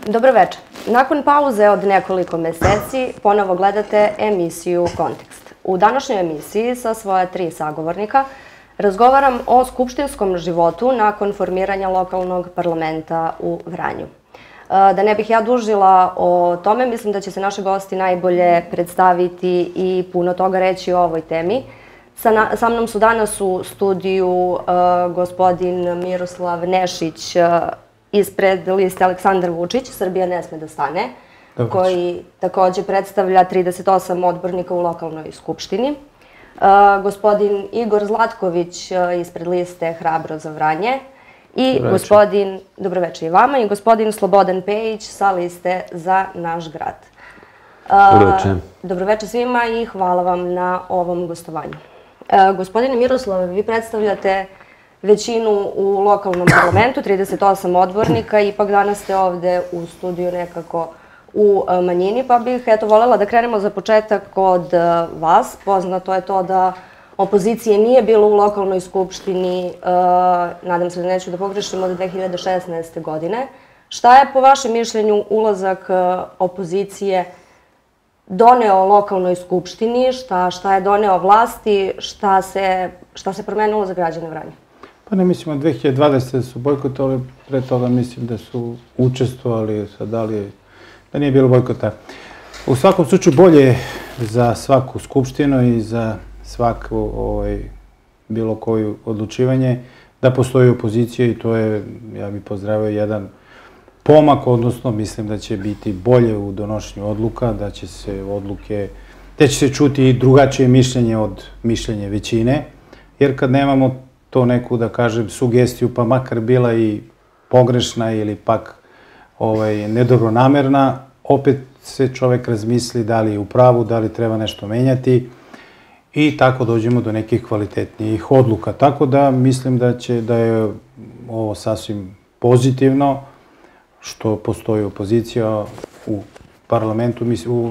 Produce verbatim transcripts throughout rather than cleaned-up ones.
Dobro večer. Nakon pauze od nekoliko meseci ponovo gledate emisiju Kontekst. U današnjoj emisiji sa svoja tri sagovornika razgovaram o skupštinskom životu nakon formiranja lokalnog parlamenta u Vranju. Da ne bih ja dužila o tome, mislim da će se naši gosti najbolje predstaviti i puno toga reći o ovoj temi. Sa mnom su danas u studiju gospodin Miroslav Nešić ispred liste Aleksandar Vučić, Srbija ne sme da stane, koji takođe predstavlja trideset osam odbornika u lokalnoj skupštini. Gospodin Igor Zlatković ispred liste Hrabro za Vranje. I gospodin, dobroveče i vama, i gospodin Slobodan Pejić sa liste Za naš grad. Dobroveče. Dobroveče svima i hvala vam na ovom gostovanju. Gospodine Miroslave, vi predstavljate većinu u lokalnom parlamentu, trideset osam odbornika, ipak danas ste ovde u studiju nekako u manjini, pa bih eto voljela da krenemo za početak od vas. Poznato je to da opozicije nije bilo u lokalnoj skupštini, nadam se da neću da pogrešim, od dve hiljade šesnaeste. godine. Šta je po vašem mišljenju ulazak opozicije doneo lokalnoj skupštini, šta je doneo vlasti, šta se promenilo za građane Vranja? Pa ne mislim, od dve hiljade dvadesete. da su bojkotovali, pre toga mislim da su učestvovali, sad da li da nije bilo bojkota. U svakom slučaju bolje za svaku skupštinu i za svako bilo koju odlučivanje da postoji opozicija i to je, ja bih pozdravio, jedan pomak, odnosno mislim da će biti bolje u donošenju odluka, da će se odluke, da će se čuti i drugačije mišljenje od mišljenja većine, jer kad nemamo to neku, da kažem, sugestiju, pa makar bila i pogrešna ili pak nedobronamerna, opet se čovek razmisli da li je u pravu, da li treba nešto menjati i tako dođemo do nekih kvalitetnijih odluka. Tako da mislim da je ovo sasvim pozitivno što postoji opozicija u parlamentu,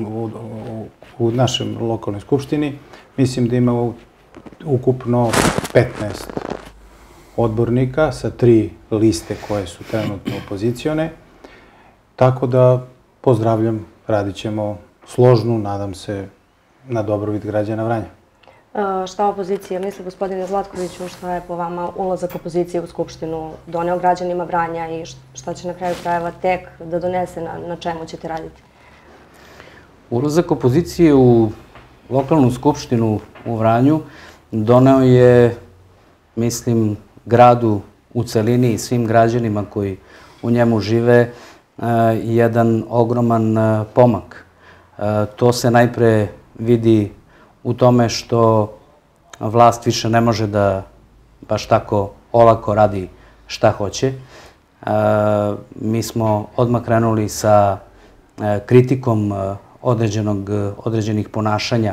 u našem lokalnoj skupštini. Mislim da ima ukupno petnaest odbornika sa tri liste koje su trenutno opozicione. Tako da pozdravljam, radit ćemo složnu, nadam se, na dobrobit građana Vranja. Šta opozicija misli, gospodine Zlatkoviću, šta je po vama ulazak opozicije u Skupštinu doneo građanima Vranja i šta će na kraju krajeva tek da donese, na čemu ćete raditi? Ulazak opozicije u lokalnu skupštinu u Vranju doneo je, mislim, gradu u celini i svim građanima koji u njemu žive jedan ogroman pomak. To se najpre vidi u tome što vlast više ne može da baš tako olako radi šta hoće. Mi smo odmah krenuli sa kritikom određenih ponašanja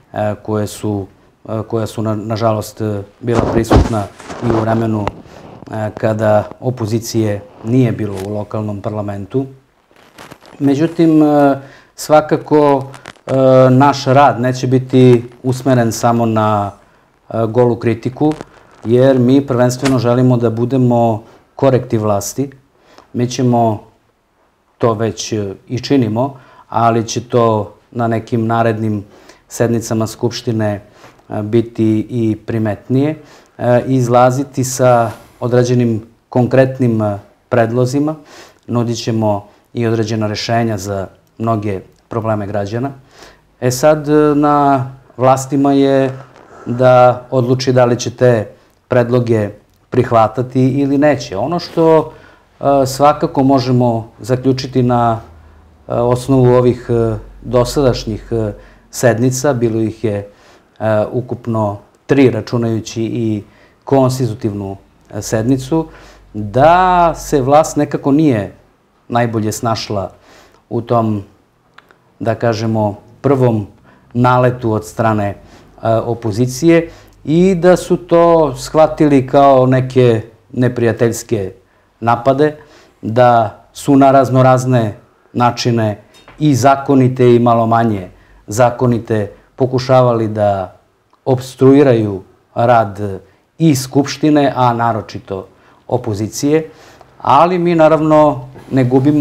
koja su, nažalost, bila prisutna i u vremenu kada opozicije nije bilo u lokalnom parlamentu. Međutim, svakako naš rad neće biti usmeren samo na golu kritiku, jer mi prvenstveno želimo da budemo korektiv vlasti. Mi ćemo to već i činimo, ali će to na nekim narednim sednicama Skupštine biti i primetnije, izlaziti sa određenim konkretnim predlozima, nudit ćemo i određena rešenja za mnoge probleme građana. E sad, na vlastima je da odluči da li će te predloge prihvatati ili neće. Ono što svakako možemo zaključiti na osnovu ovih dosadašnjih sednica, bilo ih je ukupno tri, računajući i konstitutivnu sednicu, da se vlast nekako nije najbolje snašla u tom, da kažemo, prvom naletu od strane opozicije i da su to shvatili kao neke neprijateljske napade, da su na raznorazne načine i zakonite i malo manje zakonite pokušavali da opstruiraju rad i Skupštine, a naročito opozicije, ali mi naravno ne gubimo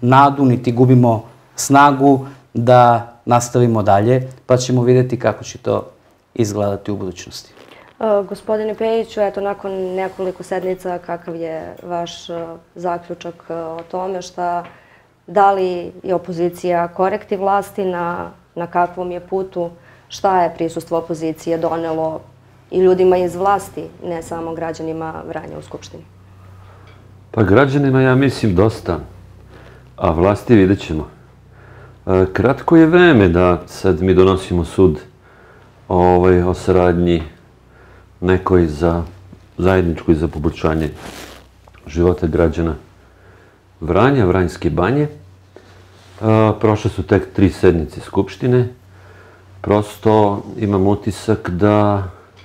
nadu, niti gubimo snagu da nastavimo dalje, pa ćemo vidjeti kako će to izgledati u budućnosti. Gospodine Pejiću, eto, nakon nekoliko sednica, kakav je vaš zaključak o tome šta, da li je opozicija korektiv vlasti, na, na kakvom je putu, šta je prisustvo opozicije donelo i ljudima iz vlasti, ne samo građanima Vranja u Skupštini? Pa građanima, ja mislim, dosta, a vlasti vidjet ćemo. Kratko je vreme da sad mi donosimo sud ovaj, o saradnji nekoj za zajedničkoj za poboljšanje života građana Vranja, Vranjske banje. Prošle su tek tri sednice Skupštine. Prosto imam utisak da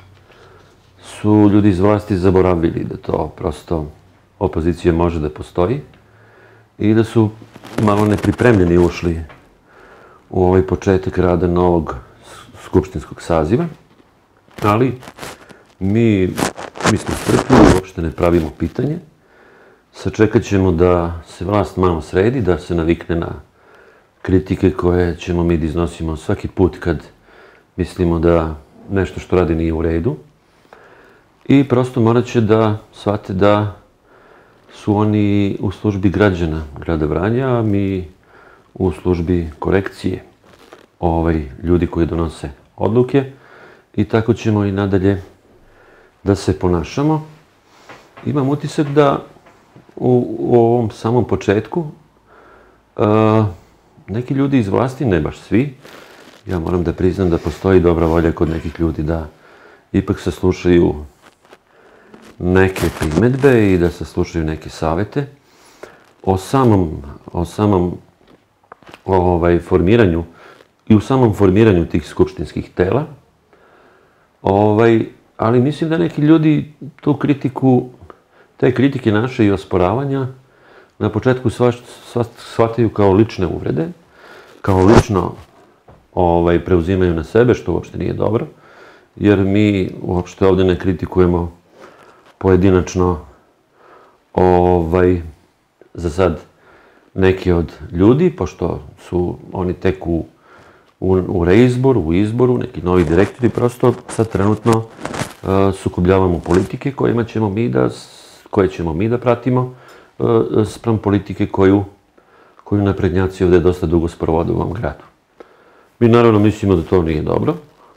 su ljudi iz vlasti zaboravili da to prosto opozicija može da postoji i da su malo nepripremljeni ušli u ovaj početak rada novog skupštinskog saziva. Ali mi, mi smo strpljivi, uopšte ne pravimo pitanje. Sačekat ćemo da se vlast malo sredi, da se navikne na kritike koje ćemo mi da iznosimo svaki put kad mislimo da nešto što radi nije u redu. I prosto morat će da shvate da su oni u službi građana grada Vranja, a mi u službi korekcije ovaj, ljudi koji donose odluke. I tako ćemo i nadalje da se ponašamo. Imam utisak da u, u ovom samom početku uh, neki ljudi iz vlasti, ne baš svi, ja moram da priznam da postoji dobra volja kod nekih ljudi da ipak saslušaju neke primedbe i da saslušaju neke savete o samom, o samom ovaj, formiranju i u samom formiranju tih skupštinskih tela. Ovaj, ali mislim da neki ljudi tu kritiku, te kritike naše i osporavanja na početku shvataju kao lične uvrede, kao lično ovaj, preuzimaju na sebe, što uopšte nije dobro, jer mi uopšte ovde ne kritikujemo pojedinačno ovaj, za sad neki od ljudi, pošto su oni tek u, u, u reizboru, u izboru, neki novi direktori, prosto sad trenutno uh, sukobljavamo politike kojima ćemo mi da, koje ćemo mi da pratimo uh, sprem politike koju, koju naprednjaci ovde dosta dugo sprovode u ovom gradu. Mi naravno mislimo da to nije dobro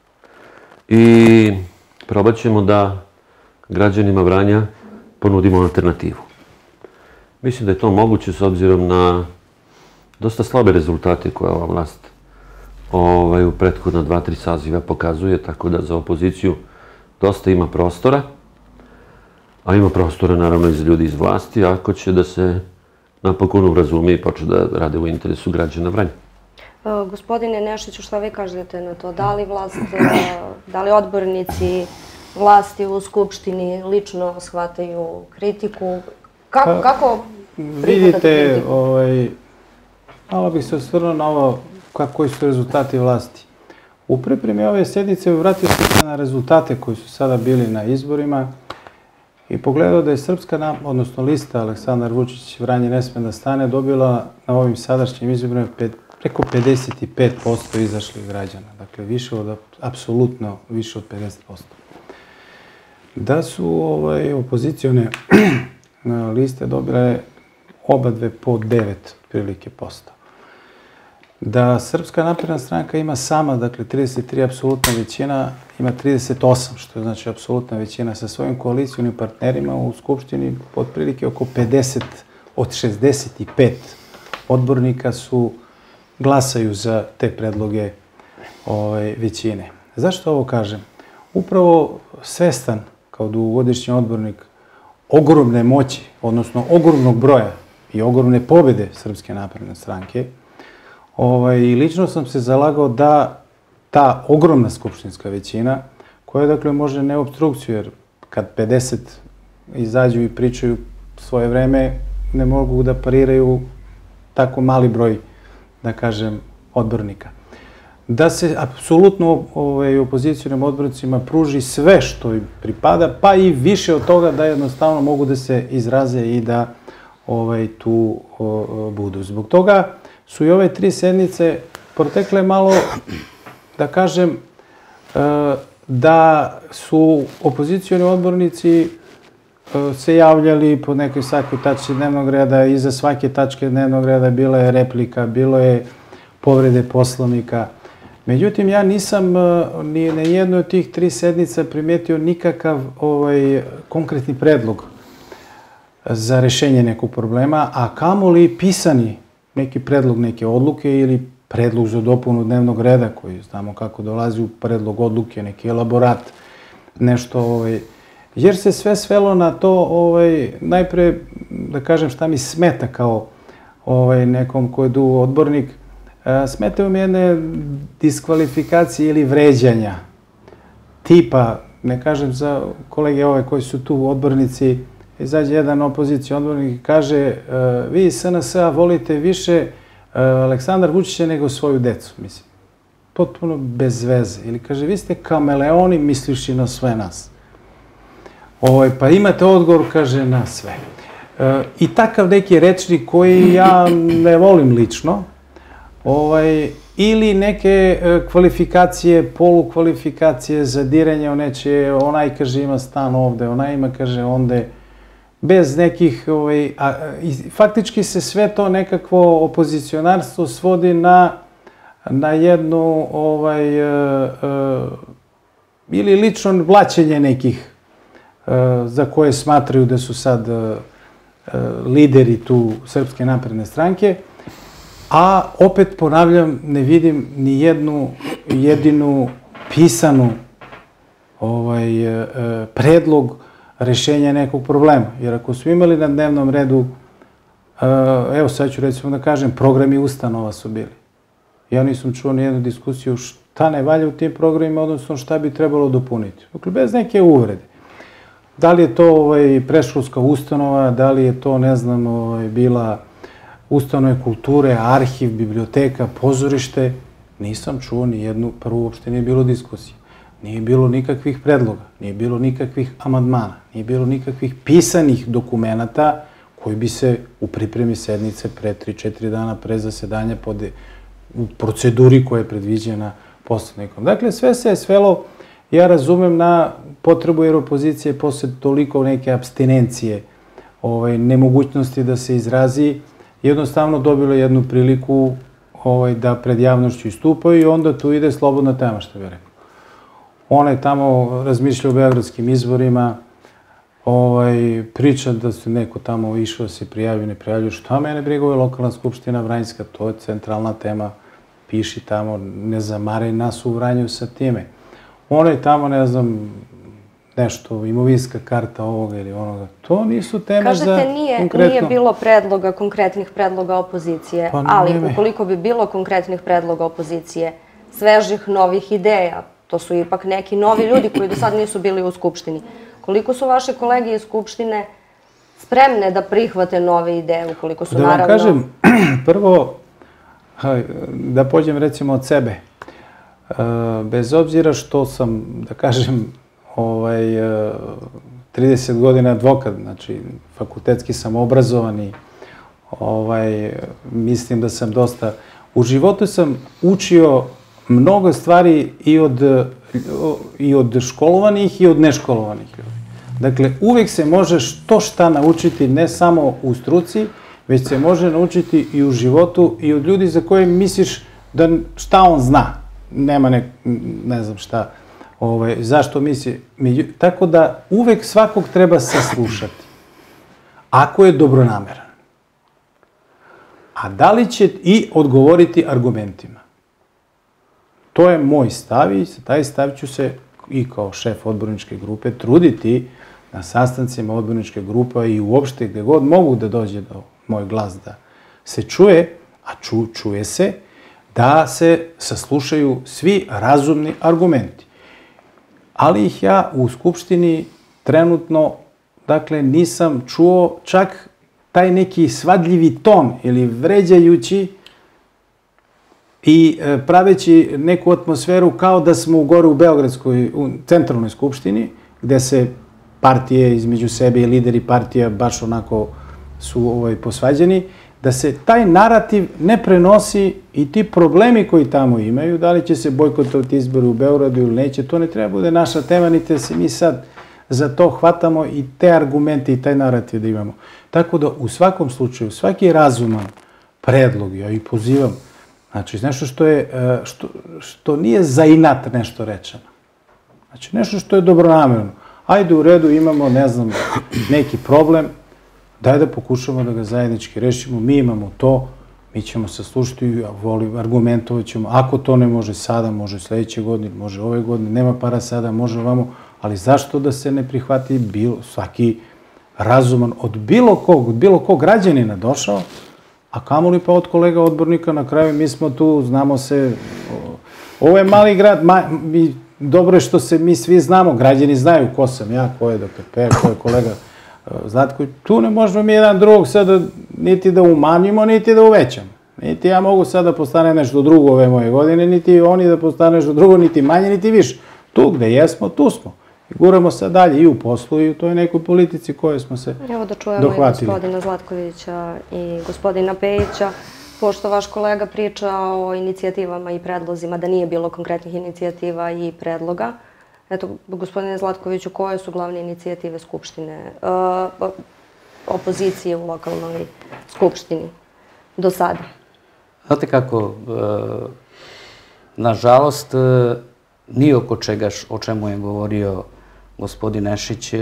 i probat ćemo da građanima Vranja ponudimo alternativu. Mislim da je to moguće s obzirom na dosta slabe rezultate koje ova vlast ovaj, u prethodna dva, tri saziva pokazuje, tako da za opoziciju dosta ima prostora, a ima prostora naravno i za ljudi iz vlasti, ako će da se napokon urazume i počne da rade u interesu građana Vranja. Gospodine Nešiću, šta vi kažete na to? Da li vlast, da li odbornici vlasti u Skupštini lično shvataju kritiku? Kako, kako vidite, kritiku? Ovaj, malo bih se osvrnuo na ovo koji su rezultati vlasti. U pripremi ove sednice vratio sam se na rezultate koji su sada bili na izborima i pogledao da je Srpska, odnosno lista Aleksandar Vučić Vranje ne sme da stane, dobila na ovim sadašnjim izborima preko pedeset pet posto izašlih građana. Dakle, više od, apsolutno više od pedeset posto. Da su ovaj, opozicione liste dobile oba dve po devet otprilike posto. Da Srpska napredna stranka ima sama, dakle, trideset tri apsolutna većina, ima trideset osam, što je znači apsolutna većina sa svojim koalicijonim partnerima u Skupštini, otprilike oko pedeset od šezdeset pet odbornika su glasaju za te predloge ovaj, većine. Zašto ovo kažem? Upravo svestan kao dugogodišnji odbornik ogromne moći, odnosno ogromnog broja i ogromne pobjede Srpske napredne stranke, ovaj, i lično sam se zalagao da ta ogromna skupštinska većina, koja dakle može ne obstrukciju, jer kad pedeset izađu i pričaju svoje vreme, ne mogu da pariraju tako mali broj, da kažem, odbornika. Da se apsolutno ovaj, opozicijonim odbornicima pruži sve što im pripada, pa i više od toga da jednostavno mogu da se izraze i da tu budu. Zbog toga su i ove tri sednice protekle malo, da kažem, da su opozicioni odbornici se javljali po nekoj svakoj tački dnevnog reda, iza svake tačke dnevnog reda bila je replika, bilo je povrede Poslovnika. Međutim, ja nisam ni na jednoj od tih tri sednica primetio nikakav konkretni predlog za rešenje nekog problema, a kamoli pisani neki predlog neke odluke ili predlog za dopunu dnevnog reda, koji znamo kako dolazi u predlog odluke, neki elaborat, nešto, jer se sve svelo na to, najpre, da kažem šta mi smeta kao nekom ko je du odbornik, smetaju mi jedne diskvalifikacije ili vređanja, tipa, ne kažem za kolege ove koji su tu odbornici, izađe jedan opozicija odbornik i kaže vi iz S N S-a volite više Aleksandar Vučića nego svoju decu, mislim. Potpuno bez veze. Ili kaže, vi ste kameleoni misliši na sve nas. Pa imate odgovor, kaže, na sve. I takav neki rečnik koji ja ne volim lično, ili neke kvalifikacije, polukvalifikacije za diranje o nečije, onaj, kaže, ima stan ovde, onaj ima, kaže, onde, bez nekih, faktički se sve to nekakvo opozicionarstvo svodi na jednu, ili lično blaćenje nekih za koje smatraju da su sad lideri tu Srpske napredne stranke, a opet ponavljam, ne vidim ni jednu jedinu pisanu predlog rešenja nekog problema. Jer ako su imali na dnevnom redu, evo sad ću recimo da kažem, programi ustanova su bili. Ja nisam čuo ni jednu diskusiju šta ne valja u tim programima, odnosno šta bi trebalo dopuniti. Dakle, bez neke uvrede. Da li je to predškolska ustanova, da li je to, ne znam, bila ustanove kulture, arhiv, biblioteka, pozorište, nisam čuo ni jednu, prvo uopšte nije bilo diskusije. Nije bilo nikakvih predloga, nije bilo nikakvih amandmana, nije bilo nikakvih pisanih dokumenata koji bi se u pripremi sednice pre tri četiri dana pre zasedanja u proceduri koja je predviđena Poslovnikom. Dakle, sve se je svelo, ja razumem, na potrebu jer opozicije posle toliko neke apstinencije, nemogućnosti da se izrazi, jednostavno dobilo jednu priliku da pred javnošću istupaju i onda tu ide slobodna tema, što bih rekao. Ona je tamo razmišlja o beogradskim izborima, priča da se neko tamo išao, se prijavio, ne prijavio. Šta mene briga, ovo je lokalna skupština Vranjska, to je centralna tema, piši tamo, ne zamaraj nas u Vranju sa time. Ona je tamo, ne znam, nešto, imovinska karta ovoga ili onoga. To nisu teme za konkretno. Kažete, nije bilo predloga, konkretnih predloga opozicije, ali ukoliko bi bilo konkretnih predloga opozicije, svežih, novih ideja, to su ipak neki novi ljudi koji do sad nisu bili u Skupštini. Koliko su vaše kolege iz Skupštine spremne da prihvate nove ideje, ukoliko su naravno... Da vam kažem, prvo, da pođem recimo od sebe. Bez obzira što sam, da kažem, trideset godina advokat, znači fakultetski sam obrazovan i mislim da sam dosta... U životu sam učio mnogo stvari i od školovanih i od neškolovanih ljudi. Dakle, uvijek se može što šta naučiti, ne samo u struci, već se može naučiti i u životu i od ljudi za koje misliš da šta on zna. Nema ne znam šta, zašto misli. Tako da uvijek svakog treba saslušati, ako je dobronameran. A da li će i odgovoriti argumentima. To je moj stav i taj stav ću se i kao šef odborničke grupe truditi na sastancima odborničke grupe i uopšte gde god mogu da dođe do moj glas da se čuje, a čuje se, da se saslušaju svi razumni argumenti. Ali ih ja u Skupštini trenutno, dakle, nisam čuo čak taj neki svadljivi ton ili vređajući i praveći neku atmosferu kao da smo gore u Beogradskoj, u centralnoj skupštini, gde se partije između sebe i lideri partija baš onako su posvađeni, da se taj narativ ne prenosi i ti problemi koji tamo imaju, da li će se bojkotovati izbori u Beogradu ili neće, to ne treba bude naša tema, niti da se mi sad za to hvatamo i te argumente i taj narativ da imamo. Tako da u svakom slučaju, svaki razuman predlog, ja i pozivam, znači nešto što je, što, što nije za inat nešto rečeno. Znači nešto što je dobronamerno. Ajde u redu, imamo, ne znam, neki problem, daj da pokušamo da ga zajednički rešimo, mi imamo to, mi ćemo se slušati, volim, argumentovat ćemo, ako to ne može sada, može sledeće godine, može ove godine, nema para sada, može ovamo, ali zašto da se ne prihvati bilo, svaki razuman od bilo kog, od bilo kog građanina došao, a kamoli pa od kolega odbornika, na kraju mi smo tu, znamo se, ovo je mali grad, ma, mi, dobro je što se mi svi znamo, građani znaju ko sam ja, ko je doktor P, ko je kolega Zlatko, tu ne možemo mi jedan drugog sada niti da umanjimo, niti da uvećamo. Niti ja mogu sada da postane nešto drugo ove moje godine, niti oni da postane nešto drugo, niti manje, niti više. Tu gde jesmo, tu smo. I guramo sad dalje i u poslu i u toj nekoj politici koje smo se dohvatili. Evo da čujemo i gospodina Zlatkovića i gospodina Pejića. Pošto vaš kolega priča o inicijativama i predlozima, da nije bilo konkretnih inicijativa i predloga, eto, gospodine Zlatkoviću, koje su glavne inicijative Skupštine, opozicije u lokalnoj Skupštini do sada? Znate kako, nažalost, ni oko čega o čemu je govorio gospodin Nešić,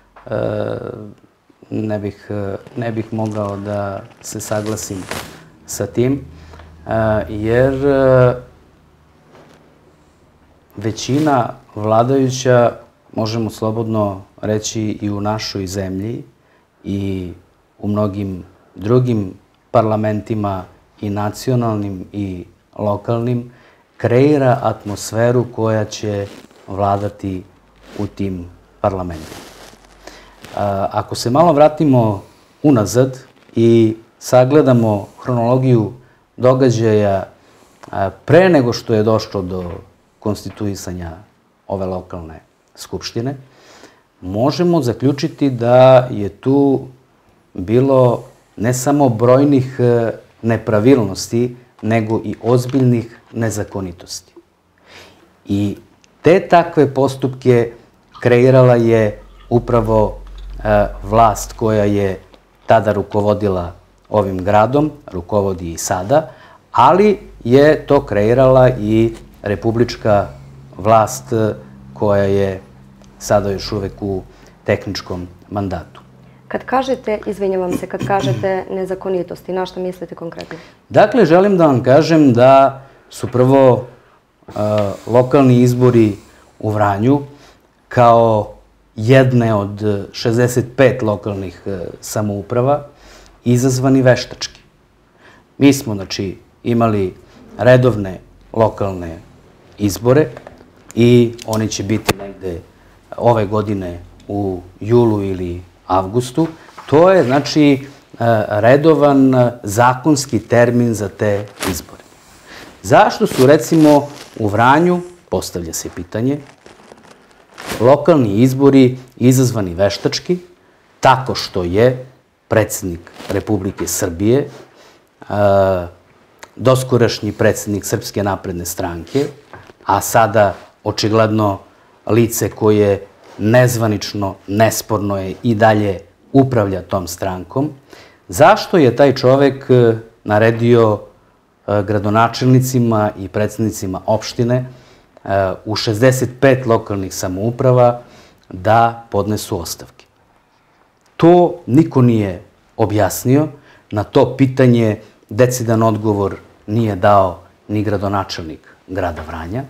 ne bih, ne bih mogao da se saglasim sa tim, jer većina vladajuća, možemo slobodno reći i u našoj zemlji i u mnogim drugim parlamentima i nacionalnim i lokalnim, kreira atmosferu koja će vladati u tim parlamentima. Ako se malo vratimo unazad i sagledamo hronologiju događaja pre nego što je došlo do konstituisanja ove lokalne skupštine, možemo zaključiti da je tu bilo ne samo brojnih nepravilnosti, nego i ozbiljnih nezakonitosti. I te takve postupke kreirala je upravo vlast koja je tada rukovodila ovim gradom, rukovodi i sada, ali je to kreirala i republička vlast koja je sada još uvek u tehničkom mandatu. Kad kažete, izvinjavam se, kad kažete nezakonitosti, na što mislite konkretno? Dakle, želim da vam kažem da su prvo lokalni izbori u Vranju kao jedne od šezdeset pet lokalnih samouprava izazvani veštački. Mi smo, znači, imali redovne lokalne izbore i oni će biti negde ove godine u julu ili avgustu. To je, znači, redovan zakonski termin za te izbore. Zašto su, recimo, u Vranju, postavlja se pitanje, lokalni izbori izazvani veštački, tako što je predsjednik Republike Srbije, doskorašnji predsjednik Srpske napredne stranke, a sada očigledno lice koje nezvanično, nesporno je i dalje upravlja tom strankom, zašto je taj čovek naredio gradonačelnicima i predsjednicima opštine u šezdeset pet lokalnih samouprava da podnesu ostavke? To niko nije objasnio, na to pitanje decidan odgovor nije dao ni gradonačelnik grada Vranja.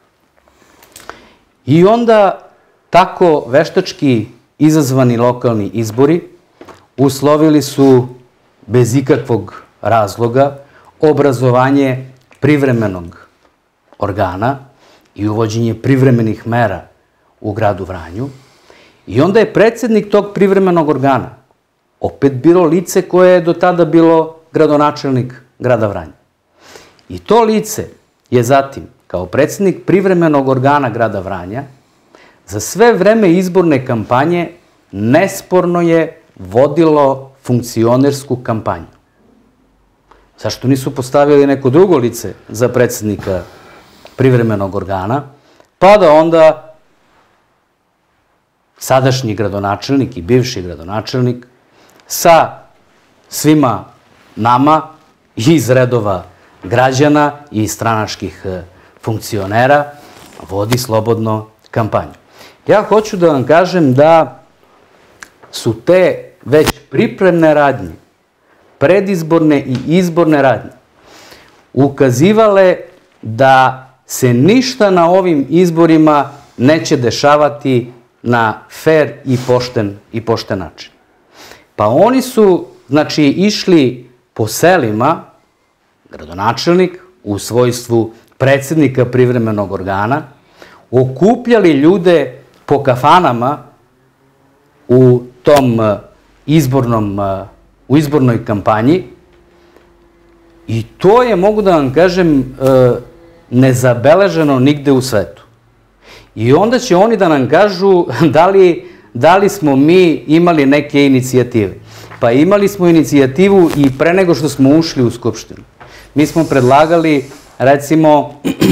I onda tako veštački izazvani lokalni izbori uslovili su bez ikakvog razloga obrazovanje privremenog organa i uvođenje privremenih mera u gradu Vranju. I onda je predsjednik tog privremenog organa opet bilo lice koje je do tada bilo gradonačelnik grada Vranja. I to lice je zatim, kao predsjednik privremenog organa grada Vranja, za sve vreme izborne kampanje nesporno je vodilo funkcionersku kampanju. Zašto nisu postavili neko drugo lice za predsjednika privremenog organa, pa da onda sadašnji gradonačelnik i bivši gradonačelnik sa svima nama iz redova građana i stranačkih funkcionera vodi slobodno kampanju. Ja hoću da vam kažem da su te već pripremne radnje, predizborne i izborne radnje, ukazivale da se ništa na ovim izborima neće dešavati na fer i pošten i pošten način. Pa oni su, znači, išli po selima, gradonačelnik u svojstvu predsjednika privremenog organa, okupljali ljude po kafanama u tom izbornom, u izbornoj kampanji i to je, mogu da vam kažem, nezabeleženo nigde u svetu. I onda će oni da nam kažu da li, da li smo mi imali neke inicijative. Pa imali smo inicijativu i pre nego što smo ušli u Skupštinu. Mi smo predlagali, recimo,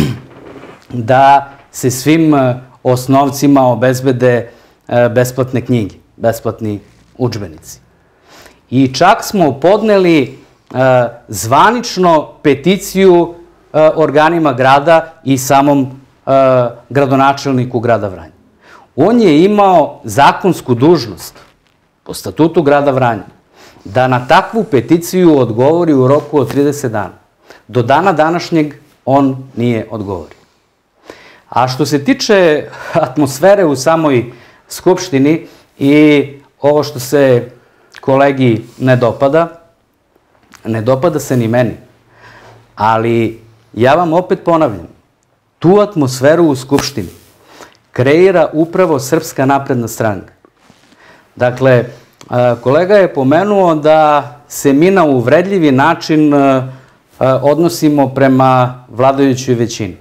da se svim osnovcima obezbede besplatne knjige, besplatni udžbenici. I čak smo podneli zvanično peticiju organima grada i samom gradonačelniku grada Vranja. On je imao zakonsku dužnost po statutu grada Vranja da na takvu peticiju odgovori u roku od trideset dana. Do dana današnjeg on nije odgovorio. A što se tiče atmosfere u samoj Skupštini i ovo što se kolegi ne dopada, ne dopada se ni meni, ali ja vam opet ponavljam, tu atmosferu u Skupštini kreira upravo Srpska napredna stranka. Dakle, kolega je pomenuo da se mi na uvredljivi način odnosimo prema vladajućoj većini.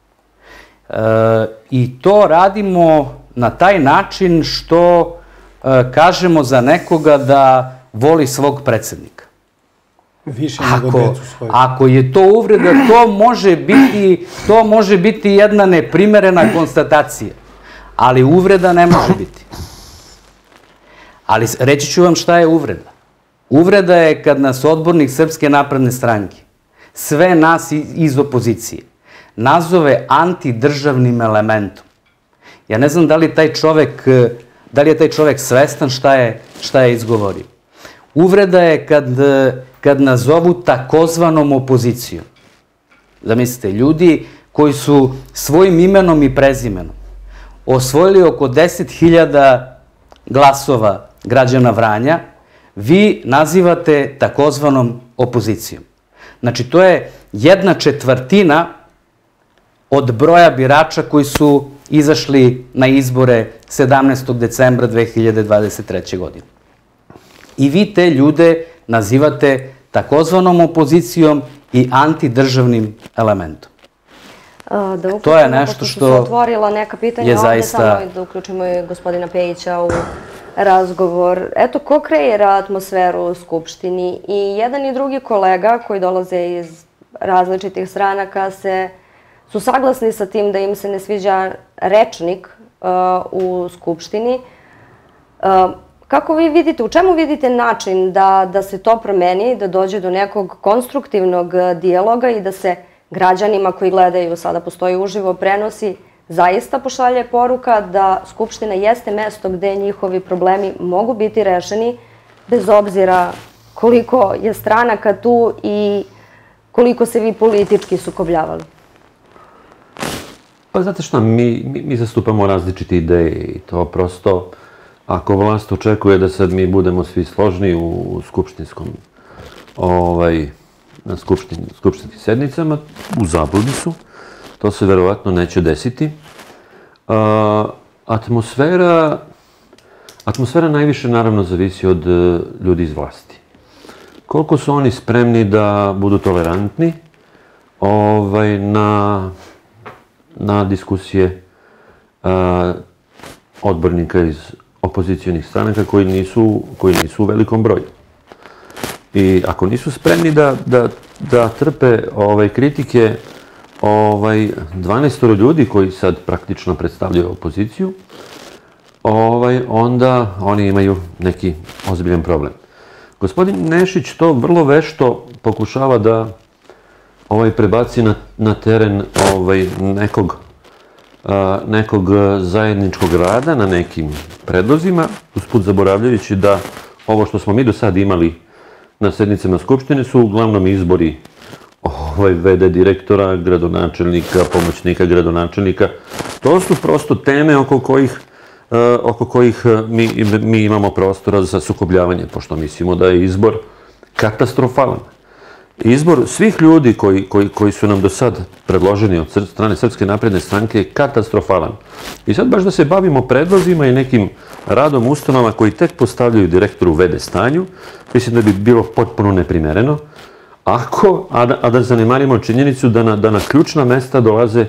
I to radimo na taj način što kažemo za nekoga da voli svog predsjednika. Više nego decu svoju. Ako je to uvreda, to može biti, to može biti jedna neprimerena konstatacija. Ali uvreda ne može biti. Ali reći ću vam šta je uvreda. Uvreda je kad nas odbornik Srpske napredne stranke, sve nas iz opozicije, nazove antidržavnim elementom. Ja ne znam da li taj čovek, da li je taj čovek svestan šta je, šta je izgovorio. Uvreda je kad, kad nazovu takozvanom opozicijom. Zamislite, ljudi koji su svojim imenom i prezimenom osvojili oko deset hiljada glasova građana Vranja, vi nazivate takozvanom opozicijom. Znači, to je jedna četvrtina od broja birača koji su izašli na izbore sedamnaestog decembra dve hiljade dvadeset treće. godine. I vi te ljude nazivate takozvanom opozicijom i antidržavnim elementom. To je nešto što se otvorila neka pitanja ovdje, samo da uključimo i gospodina Pejića u razgovor. Eto, ko kreira atmosferu u Skupštini? I jedan i drugi kolega koji dolaze iz različitih stranaka su saglasni sa tim da im se ne sviđa rečnik u Skupštini. Kako vi vidite, u čemu vidite način da se to promeni, da dođe do nekog konstruktivnog dijaloga i da se građanima koji gledaju, sada postoji uživo prenosi, zaista pošalje poruka da Skupština jeste mesto gde njihovi problemi mogu biti rešeni, bez obzira koliko je stranaka tu i koliko se vi politički sukobljavali? Pa znate šta, mi zastupamo različite ideje i to prosto, ako vlast očekuje da sad mi budemo svi složni u skupštinskom, na skupštinskim sednicama, u zabludi su, to se verovatno neće desiti. Atmosfera, atmosfera najviše naravno zavisi od ljudi iz vlasti. Koliko su oni spremni da budu tolerantni na, na diskusije odbornika iz opozicijonih stranaka koji nisu, koji nisu u velikom broju. I ako nisu spremni da, da, da trpe ovaj, kritike ovaj, dvanaestoro ljudi koji sad praktično predstavljaju opoziciju, ovaj, onda oni imaju neki ozbiljan problem. Gospodin Nešić to vrlo vešto pokušava da ovaj, prebaci na, na teren ovaj, nekog, a, nekog zajedničkog rada na nekim predlozima, usput zaboravljajući da ovo što smo mi do sad imali na sednicama Skupštine su uglavnom izbori ovaj, ve de direktora, gradonačelnika, pomoćnika gradonačelnika. To su prosto teme oko kojih, uh, oko kojih mi, mi imamo prostora za sukobljavanje, pošto mislimo da je izbor katastrofalan. Izbor svih ljudi koji, koji, koji su nam do sad predloženi od strane Srpske napredne stranke je katastrofalan. I sad baš da se bavimo predlozima i nekim radom ustanova koji tek postavljaju direktoru ve de stanju, mislim da bi bilo potpuno neprimereno, ako, a da, a da zanemarimo činjenicu da na, da na ključna mesta dolaze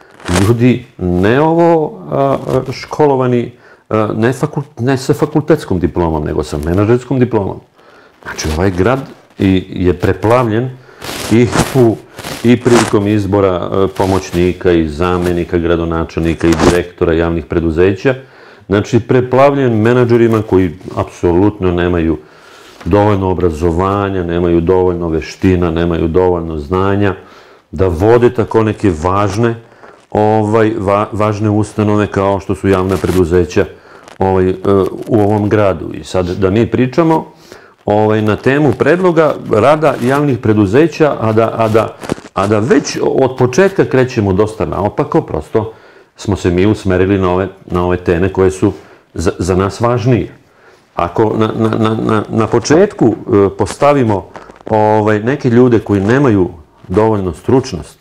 ljudi ne ovo a, školovani, a, ne, fakult, ne sa fakultetskom diplomom, nego sa menadžerskom diplomom. Znači, ovaj grad i je preplavljen i, u, i prilikom izbora pomoćnika i zamenika gradonačelnika i direktora javnih preduzeća. Znači, preplavljen menadžerima koji apsolutno nemaju dovoljno obrazovanja, nemaju dovoljno veština, nemaju dovoljno znanja da vode tako neke važne, ovaj, va, važne ustanove kao što su javna preduzeća ovaj, u ovom gradu. I sad da mi pričamo Ovaj, na temu predloga rada javnih preduzeća, a da, a, da, a da već od početka krećemo dosta naopako, prosto smo se mi usmerili na ove, na ove teme koje su za, za nas važnije. Ako na, na, na, na početku e, postavimo ovaj, neke ljude koji nemaju dovoljno stručnosti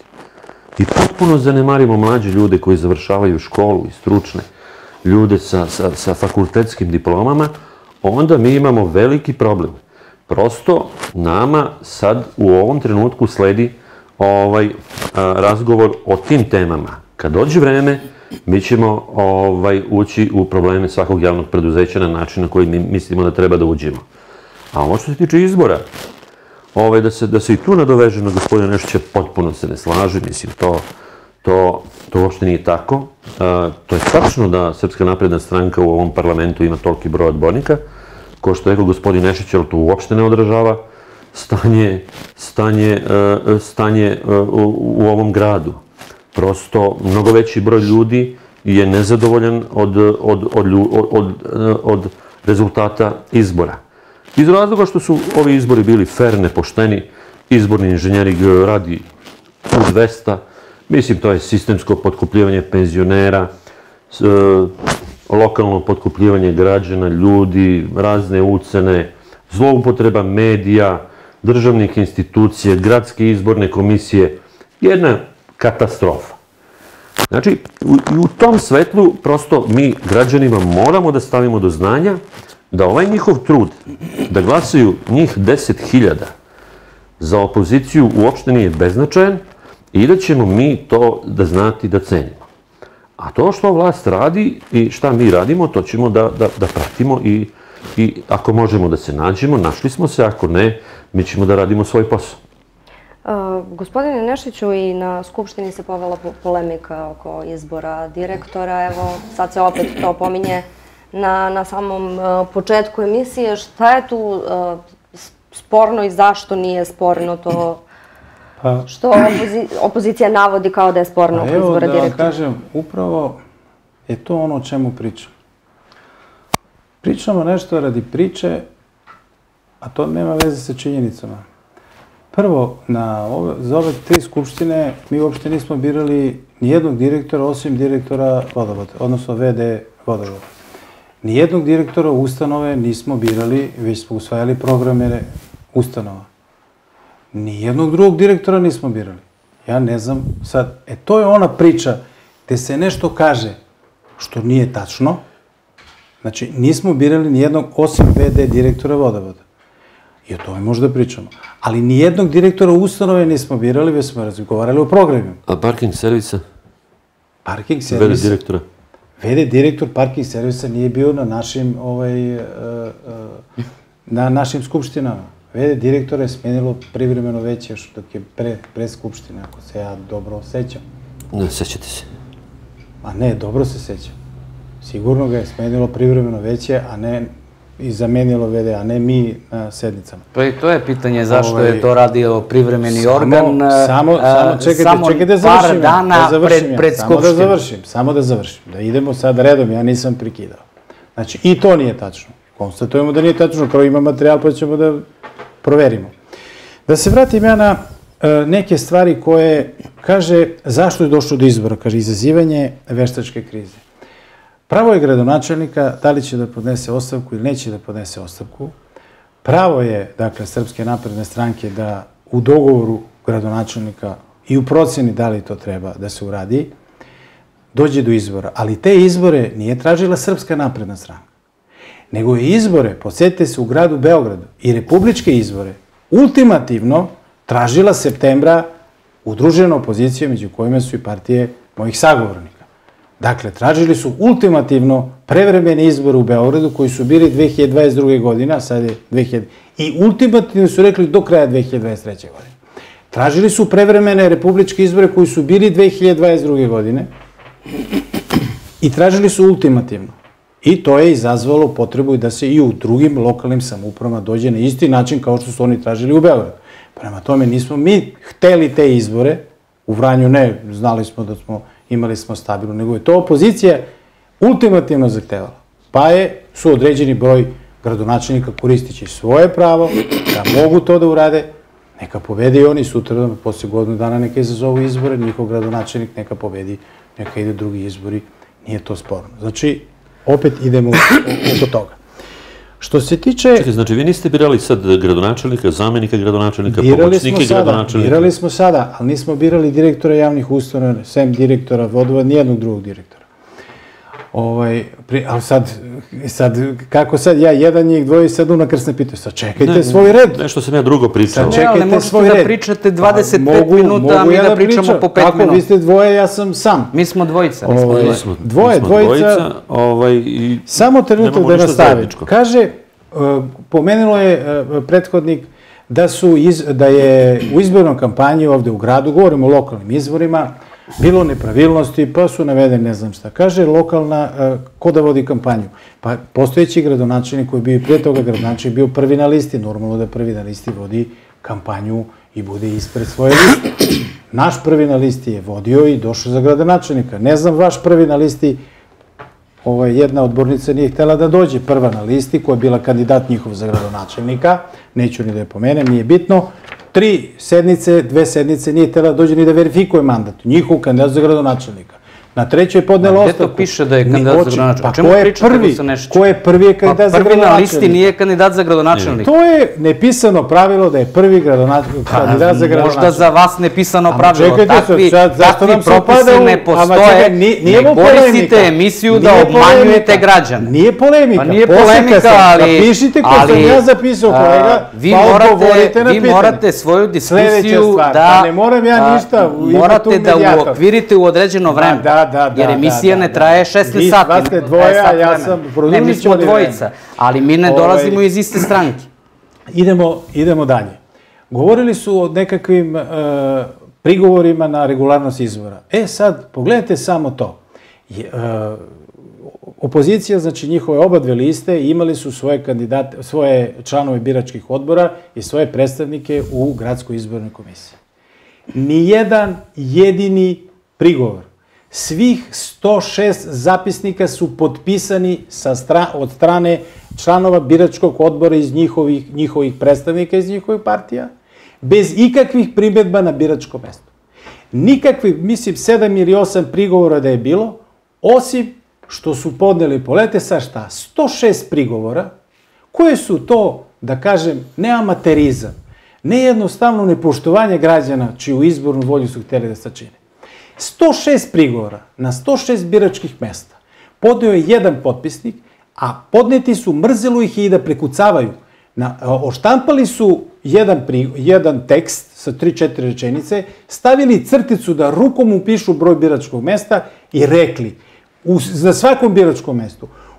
i potpuno zanemarimo mlađe ljude koji završavaju školu i stručne ljude sa, sa, sa fakultetskim diplomama, onda mi imamo veliki problem. Prosto nama sad u ovom trenutku sledi ovaj, a, razgovor o tim temama. Kad dođe vreme, mi ćemo ovaj, ući u probleme svakog javnog preduzeća na način na koji mi mislimo da treba da uđemo. A ovo što se tiče izbora, ovaj, da, se, da se i tu nadoveže na gospodina Nešića, potpuno se ne slaže, mislim, to, to, to uopšte nije tako. A, to je tačno da Srpska napredna stranka u ovom parlamentu ima toliki broj odbornika, ko što je rekao gospodin Nešić, ali to uopšte ne odražava stanje, stanje, stanje u, u ovom gradu. Prosto, mnogo veći broj ljudi je nezadovoljan od, od, od, od, od rezultata izbora. Iz razloga što su ovi izbori bili fer, nepošteni, izborni inženjering radi u dvesta, mislim to je sistemsko potkupljivanje penzionera, lokalno potkupljivanje građana, ljudi, razne ucene, zloupotreba medija, državnih institucija, gradske izborne komisije, jedna katastrofa. Znači, u, u tom svetlu prosto mi građanima moramo da stavimo do znanja da ovaj njihov trud, da glasaju njih deset hiljada za opoziciju uopšte nije beznačajan i da ćemo mi to da znati da cenimo. A to što vlast radi i šta mi radimo, to ćemo da, da, da pratimo i, i ako možemo da se nađemo, našli smo se, ako ne, mi ćemo da radimo svoj posao. Uh, gospodine Nešiću, i na Skupštini se povela polemika oko izbora direktora. Evo, sad se opet to pominje na, na samom uh, početku emisije. Šta je tu uh, sporno i zašto nije sporno to pa, što opozi opozicija navodi kao da je sporno oko izbora direktora? Evo da vam kažem, upravo je to ono o čemu pričam. Pričamo nešto radi priče, a to nema veze sa činjenicama. Prvo, na ove, za ove tri skupštine mi uopšte nismo birali nijednog direktora osim direktora vodovoda, odnosno ve de vodovoda. Nijednog direktora ustanove nismo birali, već smo usvajali programe ustanova. Nijednog drugog direktora nismo birali. Ja ne znam sad, e to je ona priča gde se nešto kaže što nije tačno. Znači, nismo birali nijednog osim ve de direktora vodovoda. I o tome možda pričamo. Ali nijednog direktora ustanove nismo birali, već smo razgovarali o programima. A parking servisa? Parking servisa? ve de direktora? ve de direktor parking servisa nije bio na našim, ovaj, na našim skupštinama. V D direktora je smenilo privremeno veće još dok je pre, pre Skupštine, ako se ja dobro sećam. Ne, sećate se. A ne, dobro se sećam. Sigurno ga je smenilo privremeno veće, a ne i zamenilo V D, a ne mi na sednicama. Pa i to je pitanje zašto je to radio privremeni organ. Samo, samo, čekajte, čekajte da završim. Par dana pred Skupštinu. Samo da završim, samo da završim. Da idemo sad redom, ja nisam prekidao. Znači, i to nije tačno. Konstatujemo da nije tačno, kao ima materijal pa ćemo da proverimo. Da se vratim ja na neke stvari koje, kaže, zašto je došlo do izbora? Kaže, izazivanje veštačke krize. Pravo je gradonačelnika da li će da podnese ostavku ili neće da podnese ostavku. Pravo je, dakle, Srpske napredne stranke da u dogovoru gradonačelnika i u proceni da li to treba da se uradi, dođe do izbora. Ali te izbore nije tražila Srpska napredna stranka, nego je izbore, podsjetite se, u gradu Beogradu i republičke izbore ultimativno tražila septembra udružena opozicija, među kojima su i partije mojih sagovornika. Dakle, tražili su ultimativno prevremene izbore u Beogradu koji su bili dve hiljade dvadeset druge. godine, a sad je dve hiljade i ultimativno su rekli do kraja dve hiljade dvadeset treće. godine. Tražili su prevremene republičke izbore koji su bili dve hiljade dvadeset druge. godine i tražili su ultimativno. I to je izazvalo potrebu da se i u drugim lokalnim samoupravama dođe na isti način kao što su oni tražili u Beogradu. Prema tome, nismo mi hteli te izbore, u Vranju ne, znali smo da smo, imali smo stabilno, nego je to opozicija ultimativno zahtevala. Pa je, su određeni broj gradonačelnika koristići svoje pravo, da mogu to da urade, neka pobedi i oni sutra, posle godinu dana neka izazovu izbore, njihov gradonačelnik neka pobedi, neka ide drugi izbori, nije to sporno. Znači, opet idemo oko toga. Što se tiče... Čekaj, znači vi niste birali sad gradonačelnika, zamenika gradonačelnika, birali pomoćnike smo sada, gradonačelnika? Birali smo sada, ali nismo birali direktora javnih ustanova, sem direktora vodova, nijednog drugog direktora. Ovaj, pri, ali sad, sad, kako sad ja, jedan njih, dvoje, sad u nakrsne pitaju, sad čekajte ne, svoj red. Nešto sam ja drugo pričao. Sad čekajte ne, ne svoj možete red. da pričate dvadeset pet Pa, mogu, minuta, a mogu mi ja da da pričamo pričam. po pet Kako, minuta. vi ste dvoje, ja sam sam. Mi smo dvojica. Mi smo Ovaj, dvojica. Mi smo, Dvoje, mi smo dvojica. dvojica ovaj, i Samo trenutak nemamo da ništa nastavim. zajedničko. Kaže, uh, pomenulo je uh, prethodnik da, su iz, da je u izbornoj kampanji ovde u gradu, govorimo o lokalnim izborima, bilo nepravilnosti, pa su navedeni ne znam šta. Kaže lokalna, uh, ko da vodi kampanju? Pa postojeći gradonačelnik koji je bio i pre toga gradonačelnik bio prvi na listi, normalno da prvi na listi vodi kampanju i bude ispred svoje liste. Naš prvi na listi je vodio i došao za gradonačelnika. Ne znam, vaš prvi na listi, ovaj, jedna odbornica nije htela da dođe prva na listi, koja je bila kandidat njihov za gradonačelnika, neću ni da je pomenem, nije bitno. Tri sednice, dve sednice nije htela da dođe ni da verifikuje mandat, njihov kandidat za gradonačelnika. Na trećoj je podnela ostavku. Gde to piše da je kandidat za gradonačelnika? Pa O čemu ko je pričate, prvi? Vusanešiću? Ko je prvi je kandidat za Pa prvi na gradonačelnika? listi nije kandidat za gradonačelnika. To je nepisano pravilo da je prvi gradonačelnik, kandidat za gradonačelnika. Možda za vas nepisano Ama pravilo. čekajte Takvi, sad, zašto takvi nam se propisi upada u- ne ama postoje. čekaj, ni- nije Ne mu koristite polemika. emisiju da Nije obmanjujete polemika. građane. Nije polemika. Pa nije Poslika polemika, sam. ali... Napišite ko sam ali, ja zapisao, a, kolega, vi pa morate, odgovorite na vi pitanje. morate svoju diskusiju Sledeća stvar, da... pa ne moram ja a, ništa, ima tu morate da medijator. uokvirite u određeno vreme. Da, da, da, Jer da, emisija da, ne da. traje šesnaest Vi- sati. vas ste traje dvoje, sat a ja vremena. sam Ne, mi produžit ću smo ali vreme. dvojica, ali mi ne Ovaj- dolazimo iz iste stranke. Idemo, idemo dalje. Govorili su o nekakvim e, prigovorima na regularnost izbora. E sad, pogledajte samo to. Je, e, opozicija, znači njihove oba dve liste, imali su svoje kandidate, svoje članove biračkih odbora i svoje predstavnike u gradskoj izbornoj komisiji. Nijedan jedini prigovor. Svih sto šest zapisnika su potpisani sa stra, od strane članova biračkog odbora iz njihovih, njihovih predstavnika iz njihovih partija, bez ikakvih primjedba na biračko mesto. Nikakvih, mislim, sedam ili osam prigovora da je bilo, osim što su podneli, polete sa šta, sto šest prigovora, koje su to, da kažem, ne amaterizam, ne jednostavno nepoštovanje građana čiju izbornu volju su htjeli da sačine. sto šest prigovora na sto šest biračkih mesta podneo je jedan potpisnik, a podneti su, mrzelo ih i da prekucavaju. Na, oštampali su jedan, pri, jedan tekst sa tri četiri rečenice, stavili crticu da rukom upišu broj biračkog mesta i rekli u, za svakom biračkom mestu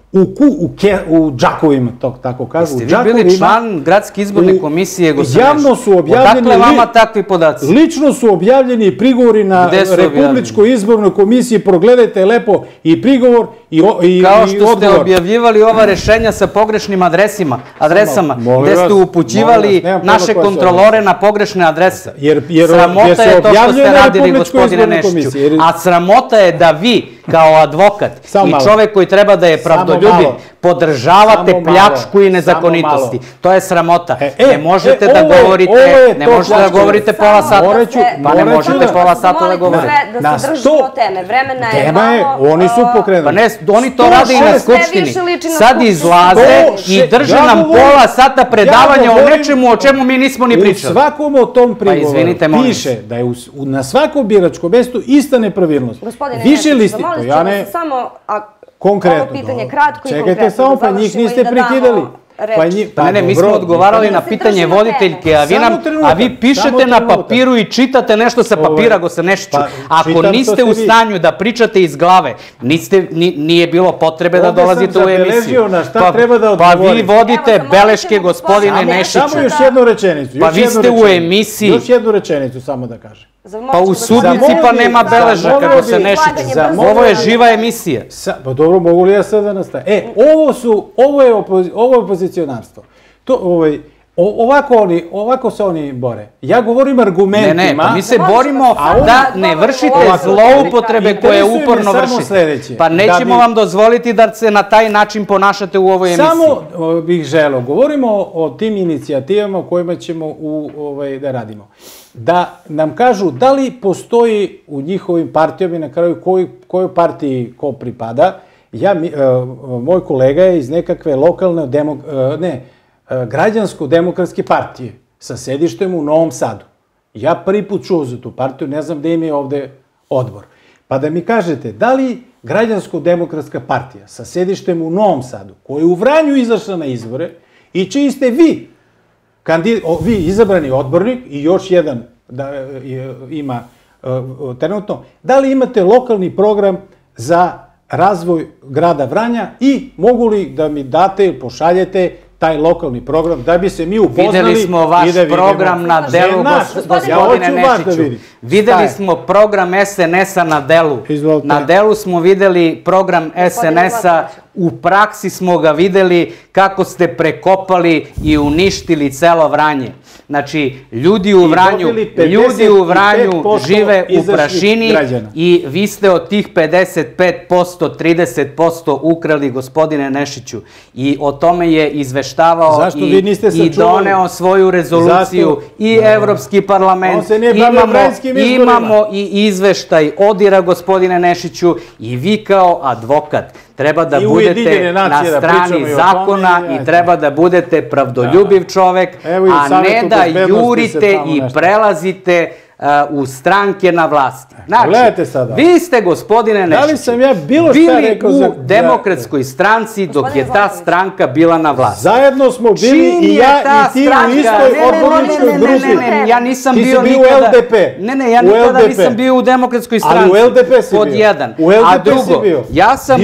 u, ku, u, ke, u džakovima, to, tako kažu. Ste vi bili član gradske izborne komisije, gospodine Nešiću? Javno su objavljeni... Odakle vama takvi podaci? Lično su objavljeni prigovori na Republičkoj izbornoj komisiji, progledajte lepo i prigovor i, i, Kao i što odgovor. ste objavljivali ova rešenja sa pogrešnim adresima, adresama, gde ste upućivali naše kontrolore na pogrešne adrese. Jer, jer, sramota jer je to što ste radili, Republičkoj gospodine Nešiću. Jer... A sramota je da vi, kao advokat i čovek koji treba da je pravdoljubiv, podržavate pljačku i nezakonitosti. To je sramota. Ne možete da govorite, ne možete da govorite pola sata. Pa ne možete pola sata da govorite. Da se držimo teme. Vremena je malo... Oni su pokrenuli. Pa ne, oni to rade i na Skupštini. Sad izlaze i drže nam pola sata predavanja o nečemu o čemu mi nismo ni pričali. U svakom o tom prigovoru piše da je na svakom biračkom mestu ista nepravilnost. Više listi, to ja ne... Konkretno. Ovo pitanje kratko i konkretno. Čekajte samo, pa njih niste prekidali. Pa ne, ne, mi smo odgovarali na pitanje voditeljke, a vi pišete na papiru i čitate nešto sa papira, gospodine Nešiću. Ako niste u stanju da pričate iz glave, nije bilo potrebe da dolazite u emisiju. Pa vi vodite beleške, gospodine Nešiću. Samo još jednu rečenicu. Pa vi ste u emisiji. Još jednu rečenicu, samo da kažem. Pa u sudnici pa nema beležaka, gospodine Nešiću. Ovo je živa emisija. Pa dobro, mogu li ja sad da nastavim? E, ovo su, ovo je opozicionarstvo. Ovako se oni bore. Ja govorim argumentima. Ne, ne, pa mi se borimo da ne vršite zloupotrebe koje uporno vršite. Pa nećemo vam dozvoliti da se na taj način ponašate u ovoj emisiji. Samo bih želeo, govorimo o tim inicijativama o kojima ćemo da radimo. Da nam kažu da li postoji u njihovim partijama i na kraju kojoj partiji ko pripada. Moj kolega je iz nekakve lokalne, ne, građansko-demokratske partije sa sedištem u Novom Sadu. Ja prvi put čuo za tu partiju, ne znam gde im je ovde odbor. Pa da mi kažete, da li građansko-demokratska partija sa sedištem u Novom Sadu, koja je u Vranju izašla na izbore i čiji ste vi, vi izabrani odbornik i još jedan ima trenutno, da li imate lokalni program za razvoj grada Vranja i mogu li da mi date ili pošaljete taj lokalni program, da bi se mi upoznali. Videli smo vaš program na delu, gospodine Nešiću. Videli smo program es en es-a na delu. Na delu smo videli program es en es-a, u praksi smo ga videli kako ste prekopali i uništili celo Vranje. Znači, ljudi u Vranju, ljudi u Vranju žive u prašini i vi ste od tih pedeset pet posto, trideset posto ukrali, gospodine Nešiću. I o tome je izveštavao i doneo svoju rezoluciju i Evropski parlament. Imamo i izveštaj odira, gospodine Nešiću, i vi kao advokat treba da budete na strani zakona i treba da budete pravdoljubiv čovek, a ne da jurite i prelazite u stranke na vlasti. Znači, vi ste, gospodine Nešiću, bili u Demokratskoj stranci dok je ta stranka bila na vlasti. Zajedno smo bili i ja i ti u istoj odborničkoj grupi. Ja nisam bio nikada... Ti si bio u el de pe. Ne, ne, ja nikada nisam bio u Demokratskoj stranci. Ali u el de pe si bio. Pod jedan. U el de pe si bio. Ja sam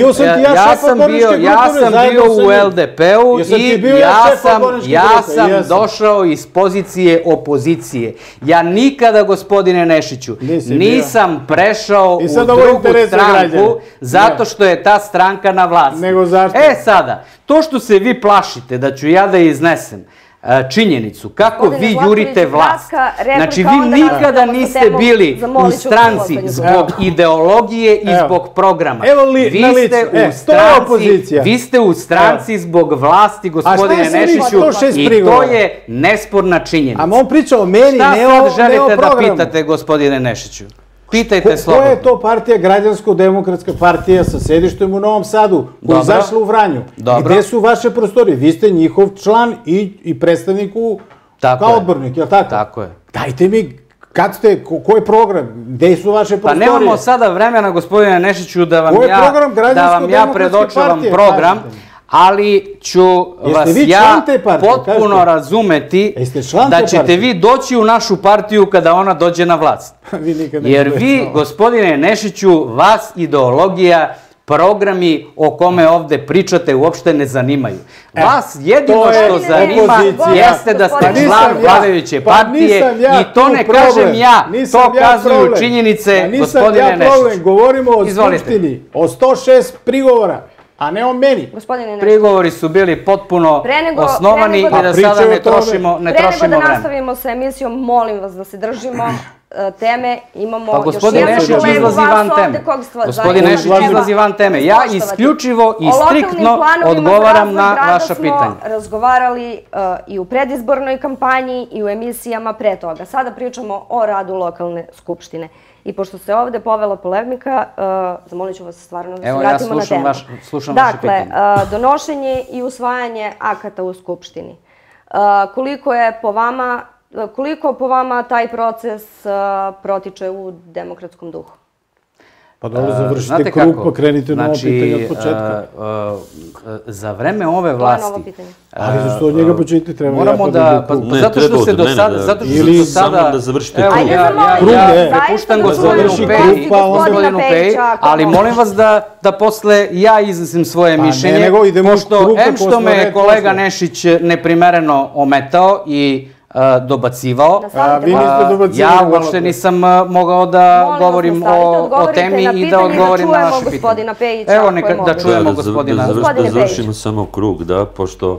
bio u el de pe-u i ja sam došao iz pozicije opozicije. Ja nikada, gospodine Nešiću, nisam prešao u drugu stranku zato što je ta stranka na vlasti. E sada, to što se vi plašite da ću ja da iznesem činjenicu kako vi jurite vlast. Znači, vi nikada niste bili u stranci zbog ideologije i zbog programa. Vi ste u stranci zbog vlasti, gospodine Nešiću, i to je nesporna činjenica. A on priča o meni, ne o programu. Šta sad želite da pitate, gospodine Nešiću? Pitajte slobodno. Koja je to partija, građansko-demokratska partija sa sedištem u Novom Sadu, koja je izašla u Vranju? Gde su vaše prostorije? Vi ste njihov član i predstavnik kao odbornik, je li tako? Tako je. Dajte mi, kad ste, koji je program, gde su vaše prostorije? Pa nemamo sada vremena, gospodine Nešiću, da vam ja predočavam program, ali ću vas ja potpuno razumeti da ćete vi doći u našu partiju kada ona dođe na vlast. Jer vi, gospodine Nešiću, vas ideologija programi o kome ovde pričate uopšte ne zanimaju. Vas jedino to je što zanima opozicija. jeste da ste Pa nisam član ja. vladajuće Pa partije nisam ja i to tu ne problem. kažem ja, Nisam to ja kazuju problem. činjenice Pa nisam gospodine ja problem, Nešić. govorimo o Izvolite. Skupštini, o sto šest prigovora, a ne o meni. Gospodine Nešić, Prigovori su bili potpuno Pre nego- osnovani pre i nego da- da Pričaju sada ne o tome. trošimo, ne pre nego trošimo da vreme. nastavimo sa emisijom, molim vas da se držimo e, teme. Imamo Pa još gospodin jednog Nešić kolegu izlazi vas van ovde teme. kog stva- Gospodin zaista Nešić treba izlazi van teme. Ja ispoštovati. isključivo i O lokalnim striktno planovima odgovaram za na razvoj grada vaša smo pitanja. razgovarali e, i u predizbornoj kampanji i u emisijama pre toga. Sada pričamo o radu lokalne skupštine. I pošto se ovde povela polemika, uh, zamolit ću vas stvarno da se Evo, ja vratimo na slušam temu. vaš- slušam vaše Dakle, pitanje. uh, donošenje i usvajanje akata u Skupštini. Uh, koliko je po vama, koliko po vama taj proces uh, protiče u demokratskom duhu? Pa dobro, Znate završite kako? krug, pa krenite na ovo Znači, pitanje od početka. uh, uh, za vreme ove To je vlasti... novo pitanje. Ali zašto od njega početi treba Moramo ja da, pa, krug? pa Ne, zato treba što se od do mene sada, da- zato što Ili se do sada... samo da završite Evo, krug. Ajde, ja, zamolim ja, Krug, ja ne. prepuštam Zaista gospodinu završi Pejiću, krug, pa onda- gospodinu Pejiću, Pejića, ako ali može. molim vas da, da posle ja iznesim svoje Pa ne, mišljenje, nego idemo pošto krug, pa em što posle me red kolega posle. Nešić neprimereno ometao i uh, dobacivao, Nastavite, A vi molim vas. niste dobacili ja malo uopšte pre. nisam uh, mogao da Molim vas, govorim nastavite, o, o odgovorite temi na i da pitanje, odgovorim da na čujemo vaše pitanje. gospodina Pejića, Evo, ako neka, je da moguće. čujemo Da, da, gospodina. da, da, Gospodine da završimo Pejić. samo krug, da, pošto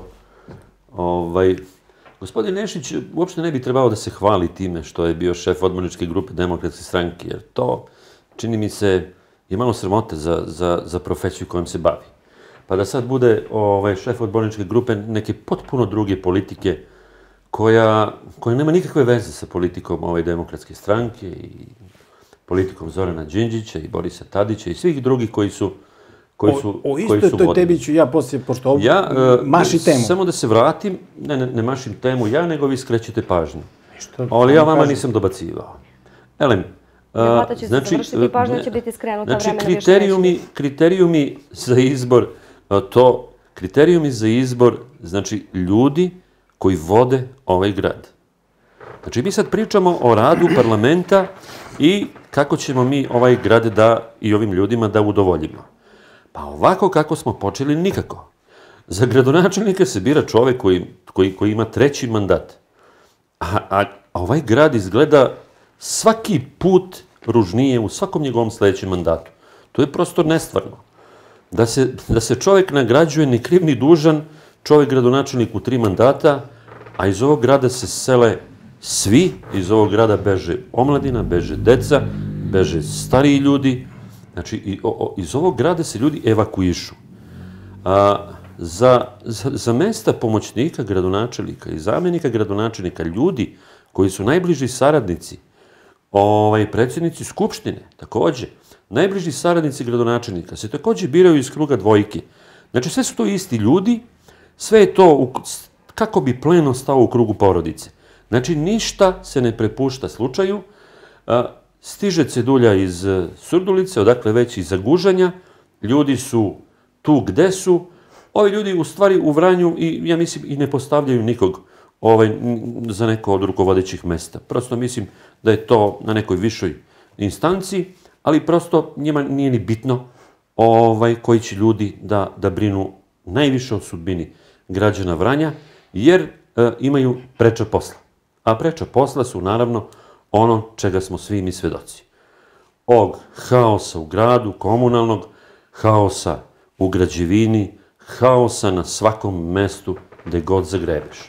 ovaj, gospodin Nešić uopšte ne bi trebao da se hvali time što je bio šef odborničke grupe Demokratske stranke, jer to, čini mi se, je malo sramote za, za, za profesiju kojom se bavi. Pa da sad bude ovaj, šef odborničke grupe neke potpuno druge politike koja, koja nema nikakve veze sa politikom ove Demokratske stranke i politikom Zorana Đinđića i Borisa Tadića i svih drugih koji su koji su O, o koji istoj su toj vodili. tebi ću ja poslije, pošto ovdje Ja, e, maši temu. samo da se vratim, ne, ne, ne mašim temu ja, nego vi skrećete pažnju. Ništa, Ali ja vama kažem. nisam dobacivao. Elem, Debata će se završiti i pažnja ne, će biti skrenuta, znači, vremena više kriterijumi, neće biti. kriterijumi za izbor, a, to, kriterijumi za izbor, znači, ljudi koji vode ovaj grad. Znači, mi sad pričamo o radu parlamenta i kako ćemo mi ovaj grad da, i ovim ljudima da udovoljimo. Pa ovako kako smo počeli, nikako. Za gradonačelnika se bira čovek koji, koji, koji ima treći mandat. A, a, a ovaj grad izgleda svaki put ružnije u svakom njegovom sledećem mandatu. To je prosto nestvarno. Da se, da se čovek nagrađuje ni kriv ni dužan, čovek gradonačelnik u tri mandata, a iz ovog grada se sele svi, iz ovog grada beže omladina, beže deca, beže stariji ljudi. Znači, i, o, o, iz ovog grada se ljudi evakuišu. A, za, za, za mesta pomoćnika gradonačelnika i zamenika gradonačelnika, ljudi koji su najbliži saradnici, ovaj, predsjednici Skupštine, takođe, najbliži saradnici gradonačelnika se takođe biraju iz kruga dvojke. Znači, sve su to isti ljudi, sve je to u, kako bi pleno stao u krugu porodice. Znači, ništa se ne prepušta slučaju. A, stiže cedulja iz Surdulice, odakle već iz Zagužanja, ljudi su tu gde su, ovi ljudi u stvari u Vranju i ja mislim i ne postavljaju nikog ovaj, za neko od rukovodećih mesta. Prosto mislim da je to na nekoj višoj instanciji, ali prosto njima nije ni bitno ovaj, koji će ljudi da, da brinu najviše o sudbini građana Vranja, jer e, imaju preča posla. A preča posla su naravno ono čega smo svi mi svedoci. Ovog haosa u gradu, komunalnog, haosa u građevini, haosa na svakom mestu gde god zagrebeš.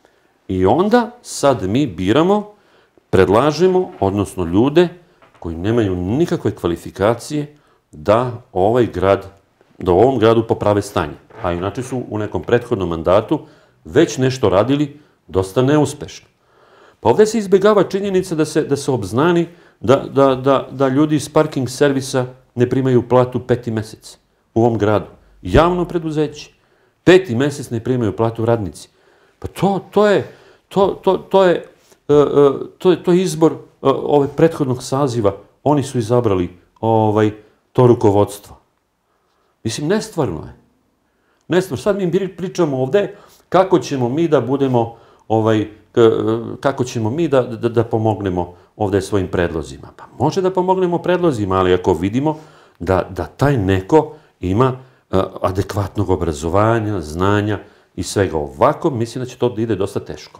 I onda sad mi biramo, predlažemo, odnosno ljude koji nemaju nikakve kvalifikacije da ovaj grad, da u ovom gradu poprave stanje. A inače su u nekom prethodnom mandatu već nešto radili dosta neuspešno. Pa ovdje se izbjegava činjenica da se, da se obznani da, da, da, da ljudi iz parking servisa ne primaju platu peti mesec u ovom gradu. Javno preduzeće. Peti mesec ne primaju platu radnici. Pa to, to je, to, to, to je, uh, uh, to je, to je izbor uh, ove prethodnog saziva. Oni su izabrali ovaj, to rukovodstvo. Mislim, nestvarno je. Nestvarno. Sad mi pričamo ovdje kako ćemo mi da budemo ovaj, kako ćemo mi da, da, da pomognemo ovdje svojim predlozima. Pa može da pomognemo predlozima, ali ako vidimo da, da taj neko ima adekvatnog obrazovanja, znanja i svega. Ovako, mislim da će to da ide dosta teško.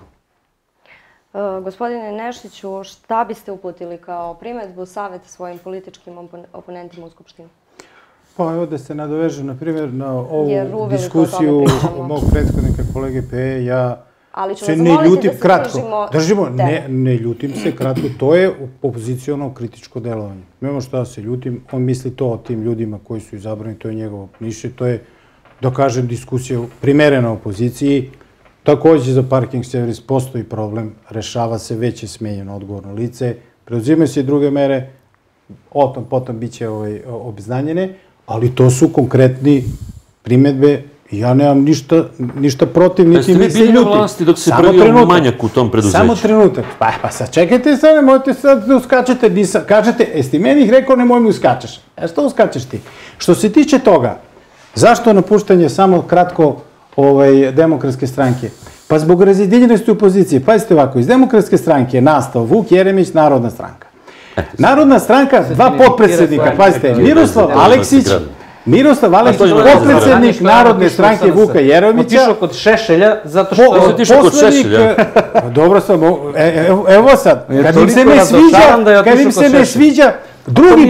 Gospodine Nešiću, šta biste uputili kao primedbu, savjet svojim političkim oponentima u Skupštini? Pa evo da se nadovežem, na primjer, na ovu diskusiju mog prethodnika kolege Peje, ja se ne ljutim kratko. Držimo, ne ljutim se kratko, to je opoziciono kritičko delovanje. Nema šta da se ljutim, on misli to o tim ljudima koji su izabrani, to je njegovo mišljenje, to je, da kažem, diskusija primerena opoziciji. Takođe za Parking servis postoji problem, rešava se, već je smenjeno odgovorno lice, preuzimaju se i druge mere, o tom potom bit će obznanjene, ali to su konkretni primedbe i ja nemam ništa protiv, niti mi se ljuti. Jeste vi bili na vlasti dok se pravio manjak u tom preduzeću? Samo trenutak. Pa sad čekajte sad, nemojte sad da uskačete. Kažete, jesi ti meni ih rekao, nemoj mi uskačeš. A što uskačeš ti? Što se tiče toga, zašto napuštanje samo kratko Demokratske stranke? Pa zbog razjedinjenosti u opoziciji. Pazite ovako, iz Demokratske stranke je nastao Vuk Jeremić, Narodna stranka. Narodna stranka, dva potpredsednika, pazite, Miroslav Aleksić, Miroslav Aleksić, potpredsednik Narodne stranke Vuka Jeremića. Otišao kod Šešelja, zato što je otišao kod Šešelja. Dobro sam, evo sad, kad im se ne sviđa, kad im se ne sviđa, drugi,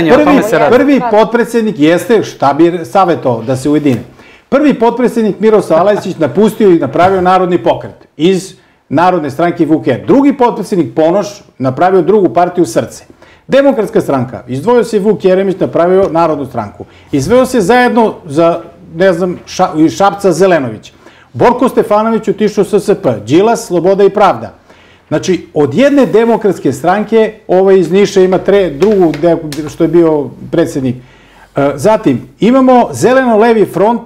prvi potpredsednik jeste, šta bi savjetovao da se ujedine. Prvi potpredsednik Miroslav Aleksić napustio i napravio Narodni pokret iz Narodne stranke Vuk Jeremić. Drugi potpredsednik Ponoš napravio drugu partiju Srce. Demokratska stranka, izdvojio se Vuk Jeremić, napravio Narodnu stranku. Izveo se zajedno za, ne znam, Šapca Zelenović. Borko Stefanović otišao S S P, Đilas, Sloboda i Pravda. Znači, od jedne Demokratske stranke, ovaj iz Niša ima drugu, što je bio predsednik. Zatim, imamo Zeleno-levi front,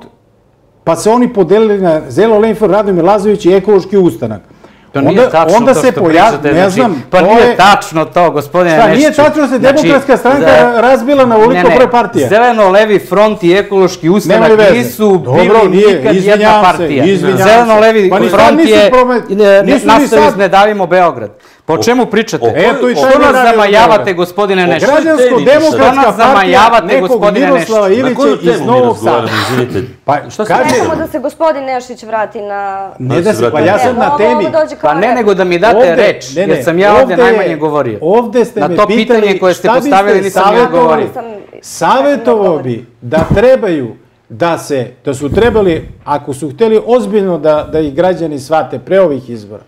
pa se oni podelili na Zeleno-levi front, Radomir Lazović i Ekološki ustanak. To nije tačno to što pričate, ne znam, pa nije tačno to, gospodine Nešiću. Šta, nije tačno da se Demokratska stranka razbila na ovoliko broj partija? Zeleno-levi front i Ekološki ustanak nisu bili nikad jedna partija. Zeleno-levi front je nastavili Ne davimo Beograd. Po čemu pričate? Što nas zamajavate, gospodine Nešiću? Što nas zamajavate, gospodine Nešiću? Na koju temu mi razgovaramo, izvinite? Čekamo da se gospodin Nešić vrati na... Ne da se, pa ja sam na temi. Pa ne, nego da mi date reč, jer sam ja ovde najmanje govorio. Ovde ste me pitali, na to pitanje koje ste postavili nisam ja govorio. Savjetovao bi da trebaju, da se, da su trebali, ako su hteli ozbiljno da ih građani shvate pre ovih izbora,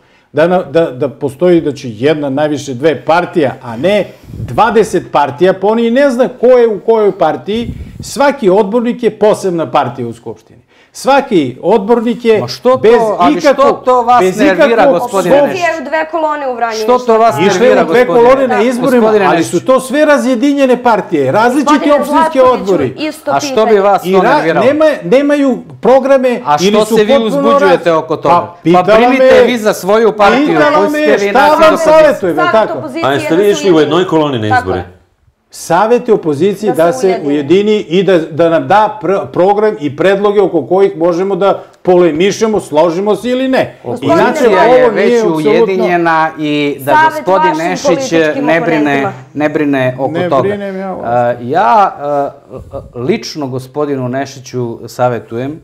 da postoji da će jedna, najviše dve partija, a ne dvadeset partija, pa oni ne zna ko je u kojoj partiji, svaki odbornik je posebna partija u Skupštini. Svaki odbornik je bez ikakvog... Ali što to vas nervira, gospodine Nešiću? Išli je u dve kolone u Vranju. Što to vas nervira, gospodine? Išli je u dve kolone na izborima, ali su to sve razjedinjene partije, različiti opštinski odbori. A što bi vas to nerviralo? Nemaju programe ili su potpuno... A što se vi uzbuđujete oko toga? Pa primite vi za svoju partiju. Pitala me šta vam savjetujem, je tako? A jeste vi išli u jednoj koloni na izbore? Savjeti opoziciji da se ujedini i da nam da program i predloge oko kojih možemo da polemišemo, složimo se ili ne. Opozicija je već ujedinjena i da gospodin Nešić ne brine oko toga. Ne brinem ja vas. Ja lično gospodinu Nešiću savjetujem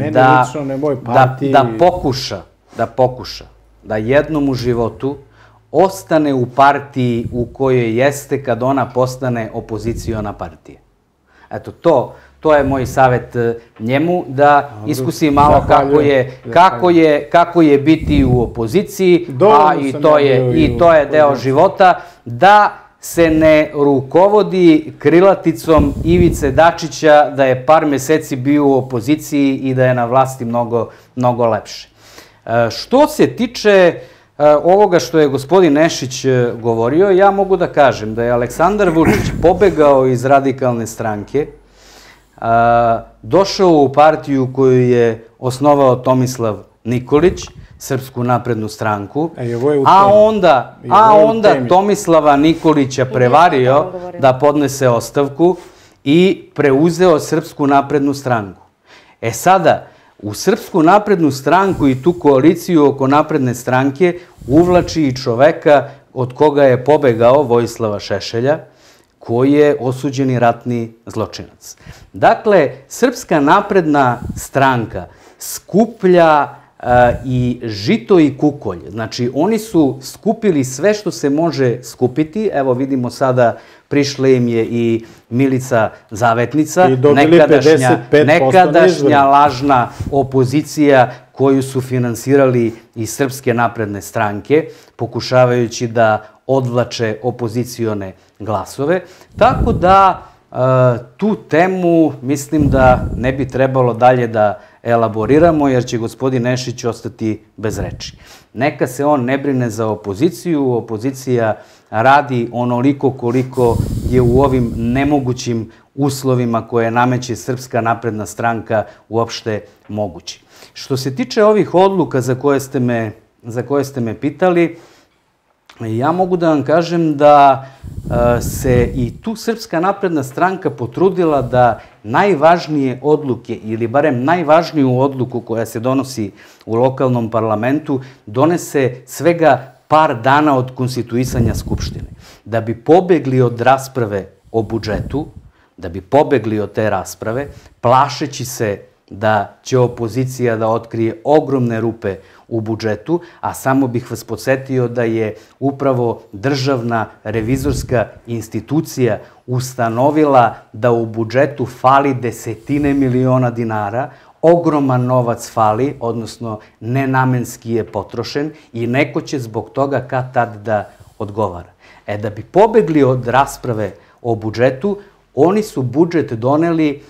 da pokuša, da pokuša, da jednom u životu ostane u partiji u kojoj jeste kad ona postane opoziciona partija. Eto, to, to je moj savjet njemu, da iskusi malo kako je biti u opoziciji, a i to je deo života, da se ne rukovodi krilaticom Ivice Dačića da je par meseci bio u opoziciji i da je na vlasti mnogo, mnogo lepše. Što se tiče ovoga što je gospodin Nešić govorio, ja mogu da kažem da je Aleksandar Vučić pobegao iz Radikalne stranke, došao u partiju koju je osnovao Tomislav Nikolić, Srpsku naprednu stranku, a onda Tomislava Nikolića prevario da podnese ostavku i preuzeo Srpsku naprednu stranku. E sada, u Srpsku naprednu stranku i tu koaliciju oko napredne stranke uvlači i čoveka od koga je pobegao, Vojislava Šešelja, koji je osuđeni ratni zločinac. Dakle, Srpska napredna stranka skuplja i žito i kukolj. Znači, oni su skupili sve što se može skupiti. Evo, vidimo sada, prišla im je i Milica Zavetnica, nekadašnja, nekadašnja lažna opozicija koju su finansirali iz Srpske napredne stranke, pokušavajući da odvlače opozicione glasove. Tako da, tu temu mislim da ne bi trebalo dalje da elaboriramo, jer će gospodin Nešić ostati bez reči. Neka se on ne brine za opoziciju, opozicija radi onoliko koliko je u ovim nemogućim uslovima koje nameće Srpska napredna stranka uopšte mogući. Što se tiče ovih odluka za koje ste me, za koje ste me pitali, ja mogu da vam kažem da se i tu Srpska napredna stranka potrudila da najvažnije odluke, ili barem najvažniju odluku koja se donosi u lokalnom parlamentu, donese svega par dana od konstituisanja Skupštine. Da bi pobegli od rasprave o budžetu, da bi pobegli od te rasprave, plašeći se da će opozicija da otkrije ogromne rupe u budžetu, a samo bih vas podsjetio da je upravo državna revizorska institucija ustanovila da u budžetu fali desetine miliona dinara, ogroman novac fali, odnosno nenamenski je potrošen i neko će zbog toga kad tad da odgovara. E, da bi pobegli od rasprave o budžetu, oni su budžet doneli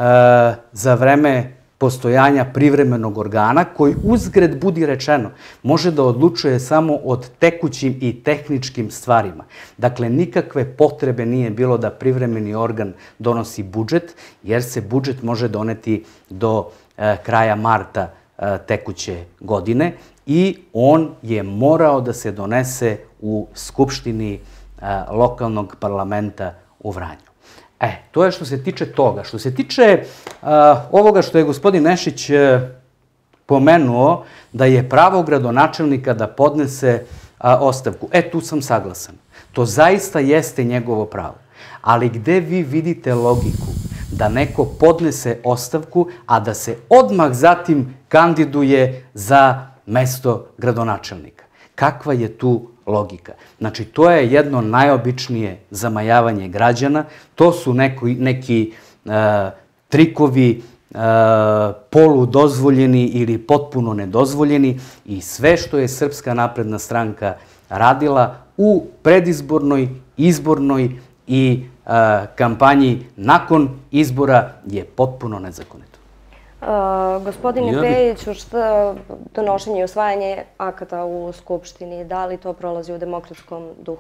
za vreme postojanja privremenog organa, koji uzgred, budi rečeno, može da odlučuje samo od tekućim i tehničkim stvarima. Dakle, nikakve potrebe nije bilo da privremeni organ donosi budžet, jer se budžet može doneti do kraja marta tekuće godine i on je morao da se donese u Skupštini lokalnog parlamenta u Vranju. E, to je što se tiče toga. Što se tiče ovoga što je gospodin Nešić pomenuo, da je pravo gradonačelnika da podnese ostavku. E, tu sam saglasan. To zaista jeste njegovo pravo. Ali gde vi vidite logiku da neko podnese ostavku, a da se odmah zatim kandiduje za mesto gradonačelnika? Kakva je tu logika? Znači, to je jedno najobičnije zamajavanje građana, to su neki trikovi poludozvoljeni ili potpuno nedozvoljeni i sve što je Srpska napredna stranka radila u predizbornoj, izbornoj i kampanji nakon izbora je potpuno nezakonito. Gospodine Pejiću, donošenje i usvajanje akata u Skupštini, da li to prolazi u demokratskom duhu?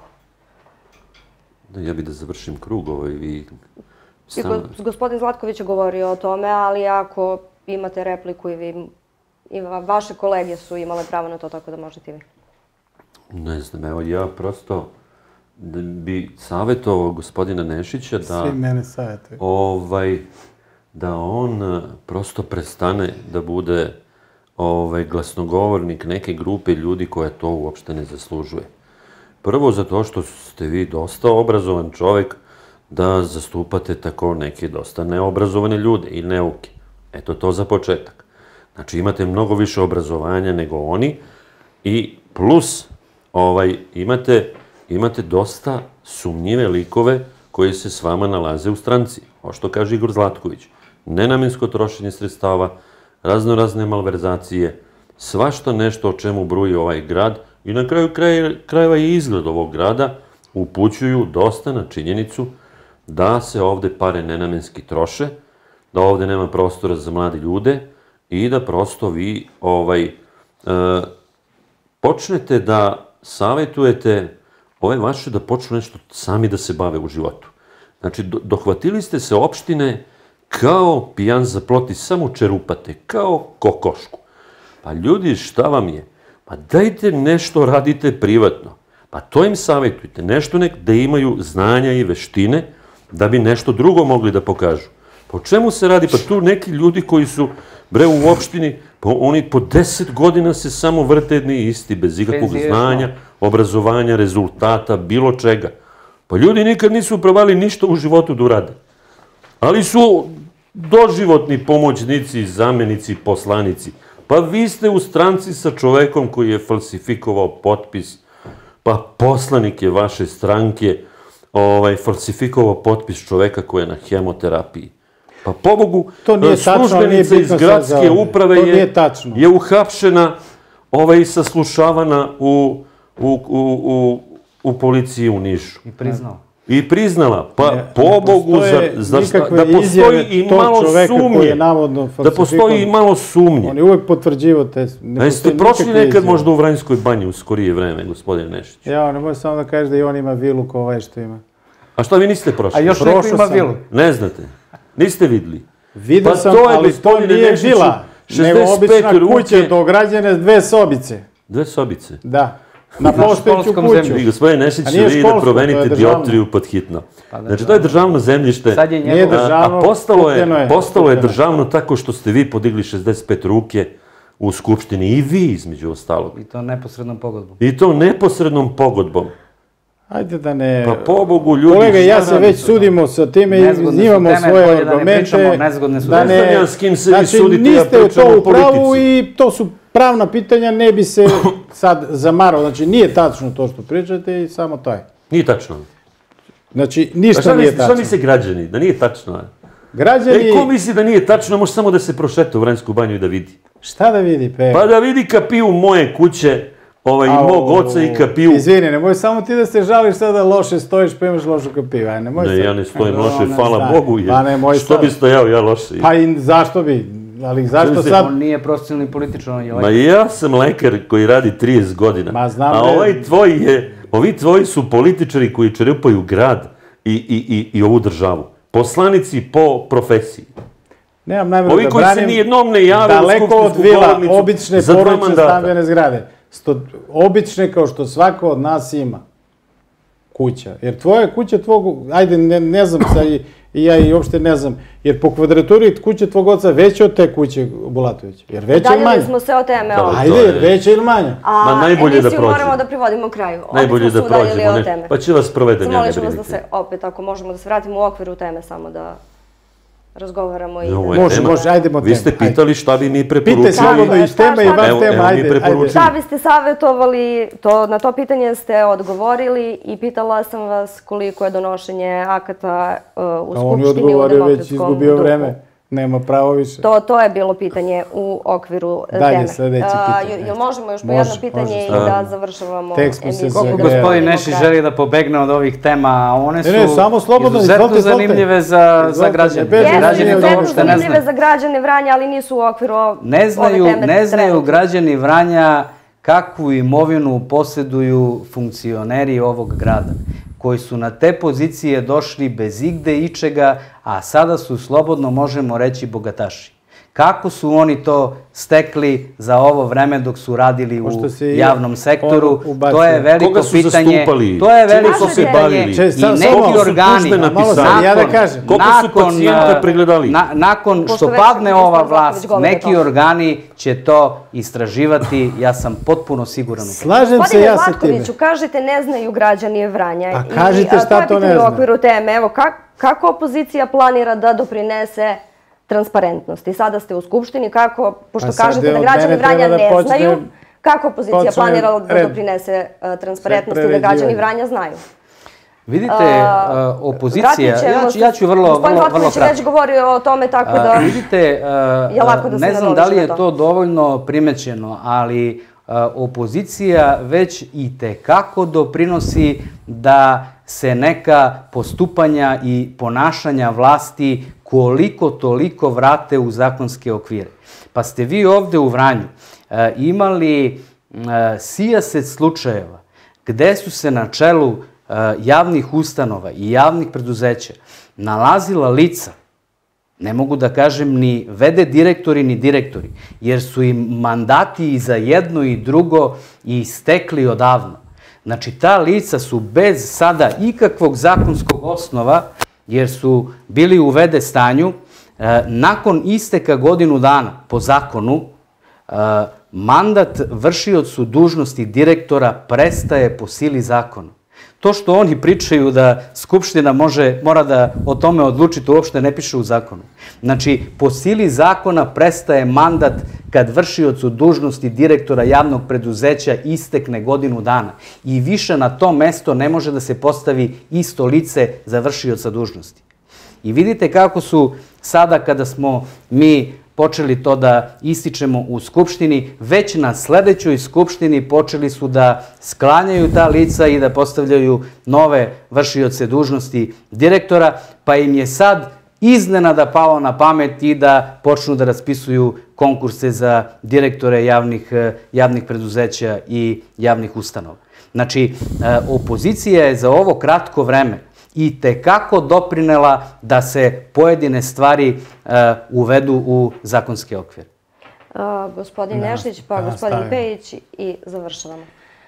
Ja bih da završim krug ovaj i... Gospodin Zlatković je govorio o tome, ali ako imate repliku i vi, i vaše kolege su imale pravo na to, tako da možete i vi. Ne znam, evo ja prosto bi savjetovao gospodina Nešića da... Svi mene savjetuju. Ovaj... da on prosto prestane da bude glasnogovornik neke grupe ljudi koje to uopšte ne zaslužuje. Prvo zato što ste vi dosta obrazovan čovek da zastupate tako neke dosta neobrazovane ljude i neuke. Eto to za početak. Znači imate mnogo više obrazovanja nego oni i plus imate dosta sumnjive likove koji se s vama nalaze u stranci. Ovo što kaže Igor Zlatković. Nenamensko trošenje sredstava, razno razne malverzacije, svašta nešto o čemu bruji ovaj grad i na kraju krajeva i izgled ovog grada upućuju dosta na činjenicu da se ovde pare nenamenski troše, da ovde nema prostora za mlade ljude i da prosto vi počnete da savjetujete ove vaše da počnu nešto sami da se bave u životu. Znači, dohvatili ste se opštine kao pijan za plot i samo čerupate, kao kokošku. Pa ljudi, šta vam je? Pa dajte nešto radite privatno. Pa to im savjetujte. Nešto da imaju znanja i veštine da bi nešto drugo mogli da pokažu. Pa o čemu se radi? Pa tu neki ljudi koji su, bre, u opštini, oni po deset godina se samo vrte jedni isti, bez ikakvog znanja, obrazovanja, rezultata, bilo čega. Pa ljudi nikad nisu probali ništa u životu da urade. Ali su doživotni pomoćnici, zamenici, poslanici. Pa vi ste u stranci sa čovekom koji je falsifikovao potpis, pa poslanik je vaše stranke falsifikovao potpis čoveka koji je na hemoterapiji. Pa pobogu, službenica iz gradske uprave je uhapšena i saslušavana u policiji u Nišu. I priznala. I priznala. Pa pobogu, da postoji i malo sumnje. Da postoji i malo sumnje. On je uvek potvrđivo te... A jeste prošli nekad možda u Vranjskoj banji u skorije vreme, gospodine Nešić? Ja, ne možeš samo da kažeš da i on ima vilu kao ovaj što ima. A šta vi niste prošli? A još neko ima vilu. Ne znate. Niste videli. Vidio sam, ali to nije vila. Nego obična kuća do građane dve sobice. Dve sobice? Da. Na postojeću kuću. Vi, gospodine Nešić, vi da promenite dioptriju pod hitno. Znači, to je državno zemljište. Sad je njegovo. A postalo je državno tako što ste vi podigli šezdeset pet ruke u Skupštini i vi, između ostalog. I to neposrednom pogodbom. I to neposrednom pogodbom. Ajde da ne... Pa pobogu ljudi... Kolega, ja se već sudimo sa time i imamo svoje argumente. Nezgodne su teme. Ne znam ja s kim se vi sudite, ja pričam o politici. Niste to u pravu i to su pravna pitanja, ne bi se sad zamarao. Znači, nije tačno to što pričate i samo to je. Nije tačno. Znači, ništa nije tačno. Šta misle građani? Da nije tačno? Građani... E, ko misli da nije tačno, može samo da se prošeta u Vranjsku banju i da vidi. Šta da vidi, pe? Pa da vidi kapiju moje kuće, i mog oca i kapiju. Izvini, nemoj samo ti da se žališ sada loše stojiš pa imaš lošu kapiju. Ne, ja ne stojim loše, hvala Bogu. Što bi stojao ja loše? Pa i zašto bi? Ali zašto sad... On nije profesionalni političar, on je lekar. Ma ja sam lekar koji radi trideset godina. A ovaj tvoj je... Ovi tvoji su političari koji čerupaju grad i ovu državu. Poslanici po profesiji. Nemam namjeru da branim... Ovi koji se nijednom ne jave u skupštinsku govornicu obične porodične stambene zgrade. Obične kao što svako od nas ima kuća. Jer tvoja kuća tvog... Ajde, ne znam sad i ja i uopšte ne znam. Jer po kvadraturi kuća tvog oca veća od te kuće Bulatovića. Jer veća ili manja? Daljili smo se o teme. Ajde, jer veća ili manja? Ma najbolje da prođemo. Emisiju moramo da privodimo kraju. Najbolje da prođemo. Pa će vas provedem, ja ne brinite. Zamolit ću vas da se opet, ako možemo da se vratimo u okviru teme, samo da razgovaramo i... Može, može, ajdemo teme. Vi ste pitali šta bi mi preporučili. Pite slobodno i tema i vas tema, ajde. Šta biste savjetovali, na to pitanje ste odgovorili i pitala sam vas koliko je donošenje akata u Skupštini u demokratskom duhu. On je odgovorio, već izgubio vreme. Nema pravo više. To je bilo pitanje u okviru teme. Dalje, sledeće pitanje. Jel možemo još po jedno pitanje i da završavamo emisiju? Koliko gospodin Nešić želi da pobegne od ovih tema, a one su izuzetno zanimljive za građane. Jesu izuzetno zanimljive za građane Vranja, ali nisu u okviru ove teme. Ne znaju građani Vranja kakvu imovinu posjeduju funkcioneri ovog grada, koji su na te pozicije došli bez igde ičega, a sada su, slobodno možemo reći, bogataši. Kako su oni to stekli za ovo vreme dok su radili u javnom sektoru, to je veliko pitanje. To je veliko pitanje i neki organi, nakon što padne ova vlast, neki organi će to istraživati, ja sam potpuno siguran. Slažem se ja sa time. Gospodine Zlatkoviću, kažete ne znaju građani Vranja. Pa kažite šta to ne zna. U okviru teme, evo, kako opozicija planira da doprinese transparentnosti? Sada ste u Skupštini, kako, pošto kažete da građani Vranja ne znaju, kako opozicija planira da doprinese transparentnosti da građani Vranja znaju? Vidite, opozicija, ja ću vrlo kratko. Gospodin Zlatković je već govorio o tome, tako da vidite, ne znam da li je to dovoljno primećeno, ali opozicija već i tekako doprinosi da se neka postupanja i ponašanja vlasti koliko toliko vrate u zakonske okvire. Pa ste vi ovde u Vranju imali sijaset slučajeva gde su se na čelu javnih ustanova i javnih preduzeća nalazila lica, ne mogu da kažem ni vede direktori ni direktori, jer su im mandati i za jedno i drugo istekli odavno. Znači, ta lica su bez sada ikakvog zakonskog osnova, jer su bili u vede stanju, nakon isteka godinu dana po zakonu, mandat vršiocu dužnosti direktora prestaje po sili zakona. To što oni pričaju da Skupština može, mora da o tome odluči, to uopšte ne piše u zakonu. Znači, po sili zakona prestaje mandat kad vršiocu dužnosti direktora javnog preduzeća istekne godinu dana i više na to mesto ne može da se postavi isto lice za vršioca dužnosti. I vidite kako su sada kada smo mi počeli to da ističemo u Skupštini, već na sledećoj Skupštini počeli su da sklanjaju ta lica i da postavljaju nove vršioce dužnosti direktora, pa im je sad iznenada palo na pamet i da počnu da raspisuju konkurse za direktore javnih, javnih preduzeća i javnih ustanova. Znači, opozicija je za ovo kratko vreme i tekako doprinela da se pojedine stvari uvedu u zakonski okvir. Gospodin Nešić, pa gospodin Pejić i završavamo.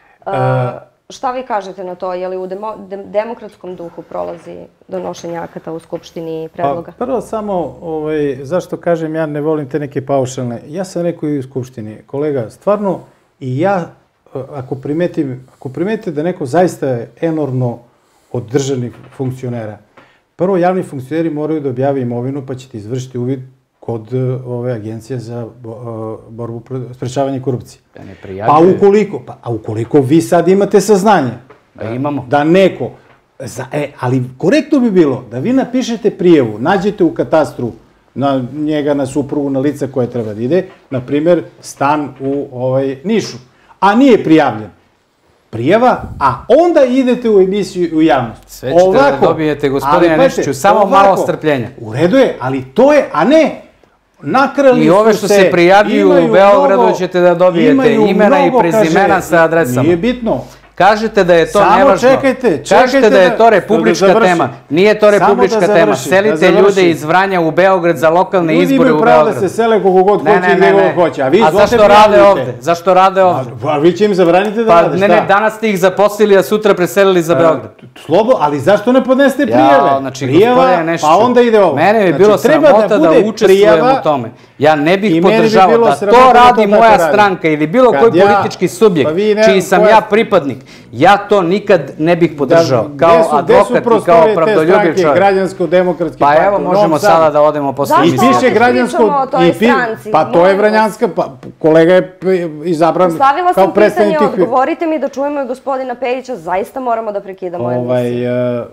Šta vi kažete na to? Je li u demokratskom duhu prolazi donošenje akata u Skupštini i predloga? Pa prvo samo, zašto kažem ja ne volim te neke paušalne. Ja sam rekao i u Skupštini, kolega, stvarno i ja, ako primetite da neko zaista je enormno od državnih funkcionera. Prvo, javni funkcioneri moraju da objave imovinu, pa ćete izvršiti uvid kod ove agencije za borbu sprečavanje korupcije. Pa ukoliko, a ukoliko vi sad imate saznanje, da neko, ali korektno bi bilo da vi napišete prijavu, nađete u katastru na njega, na suprugu, na lica koje treba da ide, na primjer, stan u Nišu, a nije prijavljen. Prijava, a onda idete u emisiju u javnost. Sve ćete da dobijete, gospodine Nešiću, samo malo strpljenja. U redu je, ali to je, a ne, nakrali su se... I ove što se prijavljuju u Beogradu ćete da dobijete imena i prezimena sa adresama. Nije bitno. Kažete da je to nevažno. Samo čekajte, Kažete da je to republička tema. Nije to republička tema. Selite ljude iz Vranja u Beograd za lokalne izbore u Beogradu. Ljudi imaju pravo da se sele kogo god hoće i gdje god hoće. A zašto rade ovde? Zašto rade ovde? Pa vi će im zabraniti da rade, šta? Ne, ne, danas ste ih zaposlili, a sutra preselili za Beograd. Slobo, ali zašto ne podnesete prijave? Prijava, pa onda ide ovo. Mene bi bilo sramota da učestvujem u tome. Ja ne bih podržavao da to radi moja stranka ili bilo koji politički subjekt čiji sam ja pripadnik. Ja to nikad ne bih podržao. Kao advokat i kao pravdoljubiv čovjek. Gradjansko-demokratski pa evo, možemo sada da odemo posle emisije. I piše gradjansko... Pa to je Vranjanska, kolega je izabran kao predstavnik tih... Stavila sam pitanje, odgovorite mi da čujemo i gospodina Pejića, zaista moramo da prekidamo emisiju.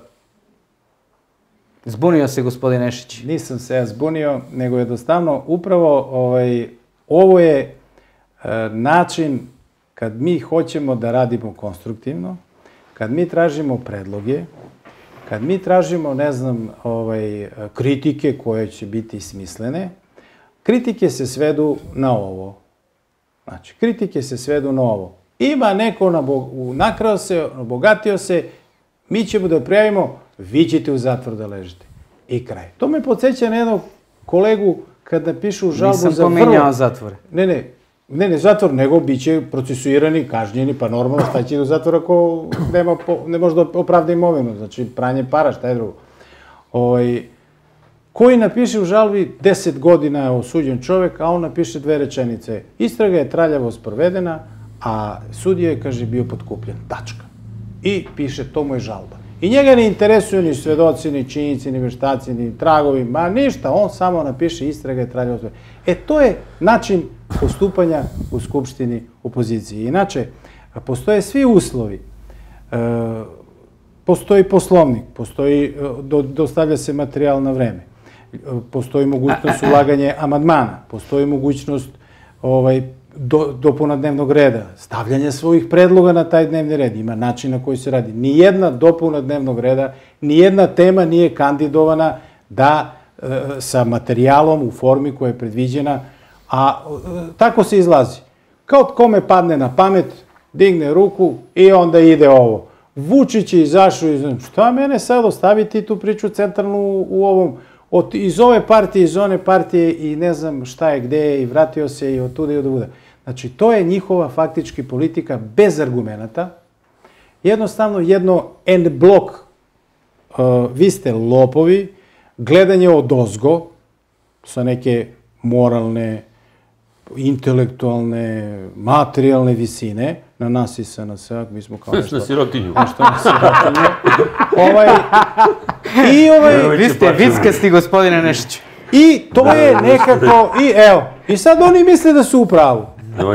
Zbunio se gospodin Nešić. Nisam se ja zbunio, nego jednostavno upravo ovo je način kad mi hoćemo da radimo konstruktivno, kad mi tražimo predloge, kad mi tražimo, ne znam, kritike koje će biti smislene, kritike se svedu na ovo. Znači, kritike se svedu na ovo. Ima neko nakrao se, obogatio se, mi ćemo da prijavimo, vi ćete u zatvor da ležite. I kraj. To me podsjeća na jednog kolegu kada pišu žalbu za vrlo... Nisam pominjao zatvore. Ne, ne, ne, ne zatvor, nego bit će procesuirani, kažnjeni, pa normalno staće u zatvor ako ne može da opravda imovinu. Znači, pranje para, šta je drugo. Koji napiše u žalbi deset godina je osuđen čovek, a on napiše dve rečenice. Istraga je traljavo sprovedena, a sudija je, kaže, bio potkupljen. Tačka. I piše, to mu je žalba. I njega ne interesuju ni svedoci, ni činjenici, ni veštaci, ni tragovi, ma ništa, on samo napiše istraga je traljavo sprovedena. E, to je način postupanja u Skupštini opozicije. Inače, postoje svi uslovi. Postoji poslovnik, dostavlja se materijal na vreme, postoji mogućnost ulaganja amandmana, postoji mogućnost dopuna dnevnog reda, stavljanja svojih predloga na taj dnevni red. Ima način na koji se radi. Nijedna dopuna dnevnog reda, nijedna tema nije kandidovana da sa materijalom u formi koja je predviđena, a tako se izlazi. Kao kome padne na pamet, digne ruku i onda ide ovo. Vučić je izašao iz... Šta mene sad ostaviti tu priču centralnu u ovom... Iz ove partije, iz one partije i ne znam šta je, gde je i vratio se i od tuda i od ovuda. Znači, to je njihova faktički politika bez argumenta. Jednostavno jedno en blok, vi ste lopovi, gledanje od ozgo sa neke moralne intelektualne, materijalne visine, na nas i S N S-a, mi smo kao nešto... Na sirotinju. Nešto na sirotinju. Ovaj, I ovaj... Vi ste vickasti, gospodine Nešiću. I to je nekako, i evo, i sad oni misle da su u pravu.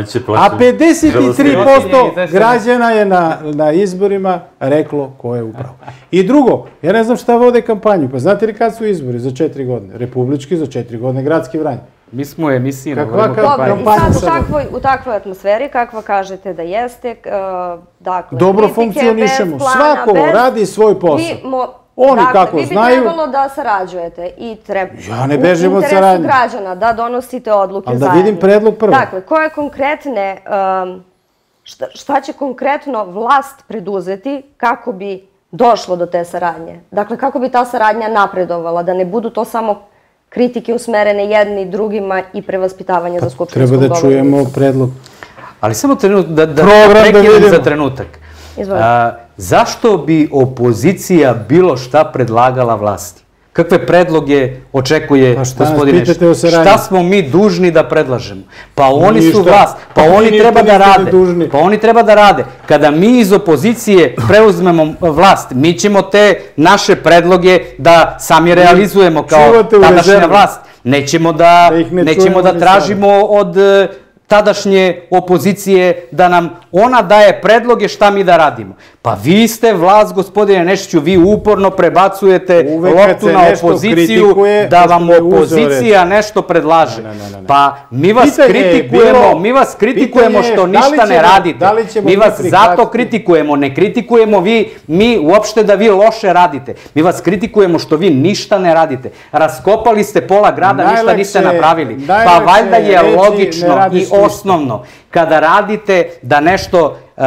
A pedeset tri posto građana je na, na izborima reklo ko je u pravu. I drugo, ja ne znam šta vode kampanju, pa znate li kad su izbori? Za četiri godine. Republički, za četiri godine, gradski Vranje. Mi smo u emisiji na Kakva Dobro, i kampanja sad u sad? takvoj, u takvoj atmosferi, kakva kažete da jeste, uh, dakle, Dobro kritike, funkcionišemo. bez plana, Svako bez- radi svoj posao. Vi mo- Oni dakle, kako vi bi znaju- trebalo da sarađujete i treba Ja ne bežim u od interesu saradnje. građana da donosite odluke Ali da zajedno. vidim predlog prvo. Dakle, koje konkretne, um, šta, šta će konkretno vlast preduzeti kako bi došlo do te saradnje? Dakle, kako bi ta saradnja napredovala, da ne budu to samo kritike usmerene jedni drugima i prevaspitavanje za skupštinskom Treba da govornicom. čujemo predlog. Ali samo trenut, da, da Program da prekinem vidimo. za trenutak. Izvolite. A, zašto bi opozicija bilo šta predlagala vlasti? Kakve predloge očekuje Pa šta nas gospodine pitate o Nešić? saradnji? Šta smo mi dužni da predlažemo? Pa oni su Ništa. vlast, pa Pa oni ništa treba da niste ni rade. dužni. Pa oni treba da rade. Kada mi iz opozicije preuzmemo vlast, mi ćemo te naše predloge da sami realizujemo kao čuvate u tadašnja rezervi. vlast. Nećemo da, Da ih ne nećemo čujemo da ni tražimo od e, tadašnje opozicije da nam ona daje predloge šta mi da radimo. Pa vi ste vlast, gospodine Nešiću, vi uporno prebacujete Uvek kad loptu se na nešto opoziciju kritikuje, da to vam ste me uzeli. opozicija nešto predlaže. Ne, ne, ne, ne. Pa mi vas Pitanje je kritikujemo, bilo- mi vas kritikujemo pitanje je što da li ništa ne ćemo- radite. da li ćemo Mi mi vas prihvatiti? zato kritikujemo, ne kritikujemo vi, mi uopšte da vi loše radite. Mi vas kritikujemo što vi ništa ne radite. Raskopali ste pola grada, ništa Najlakše niste je- napravili. Pa najlakše valjda je je reći, ne logično radiš i ništa. osnovno kada radite da nešto e,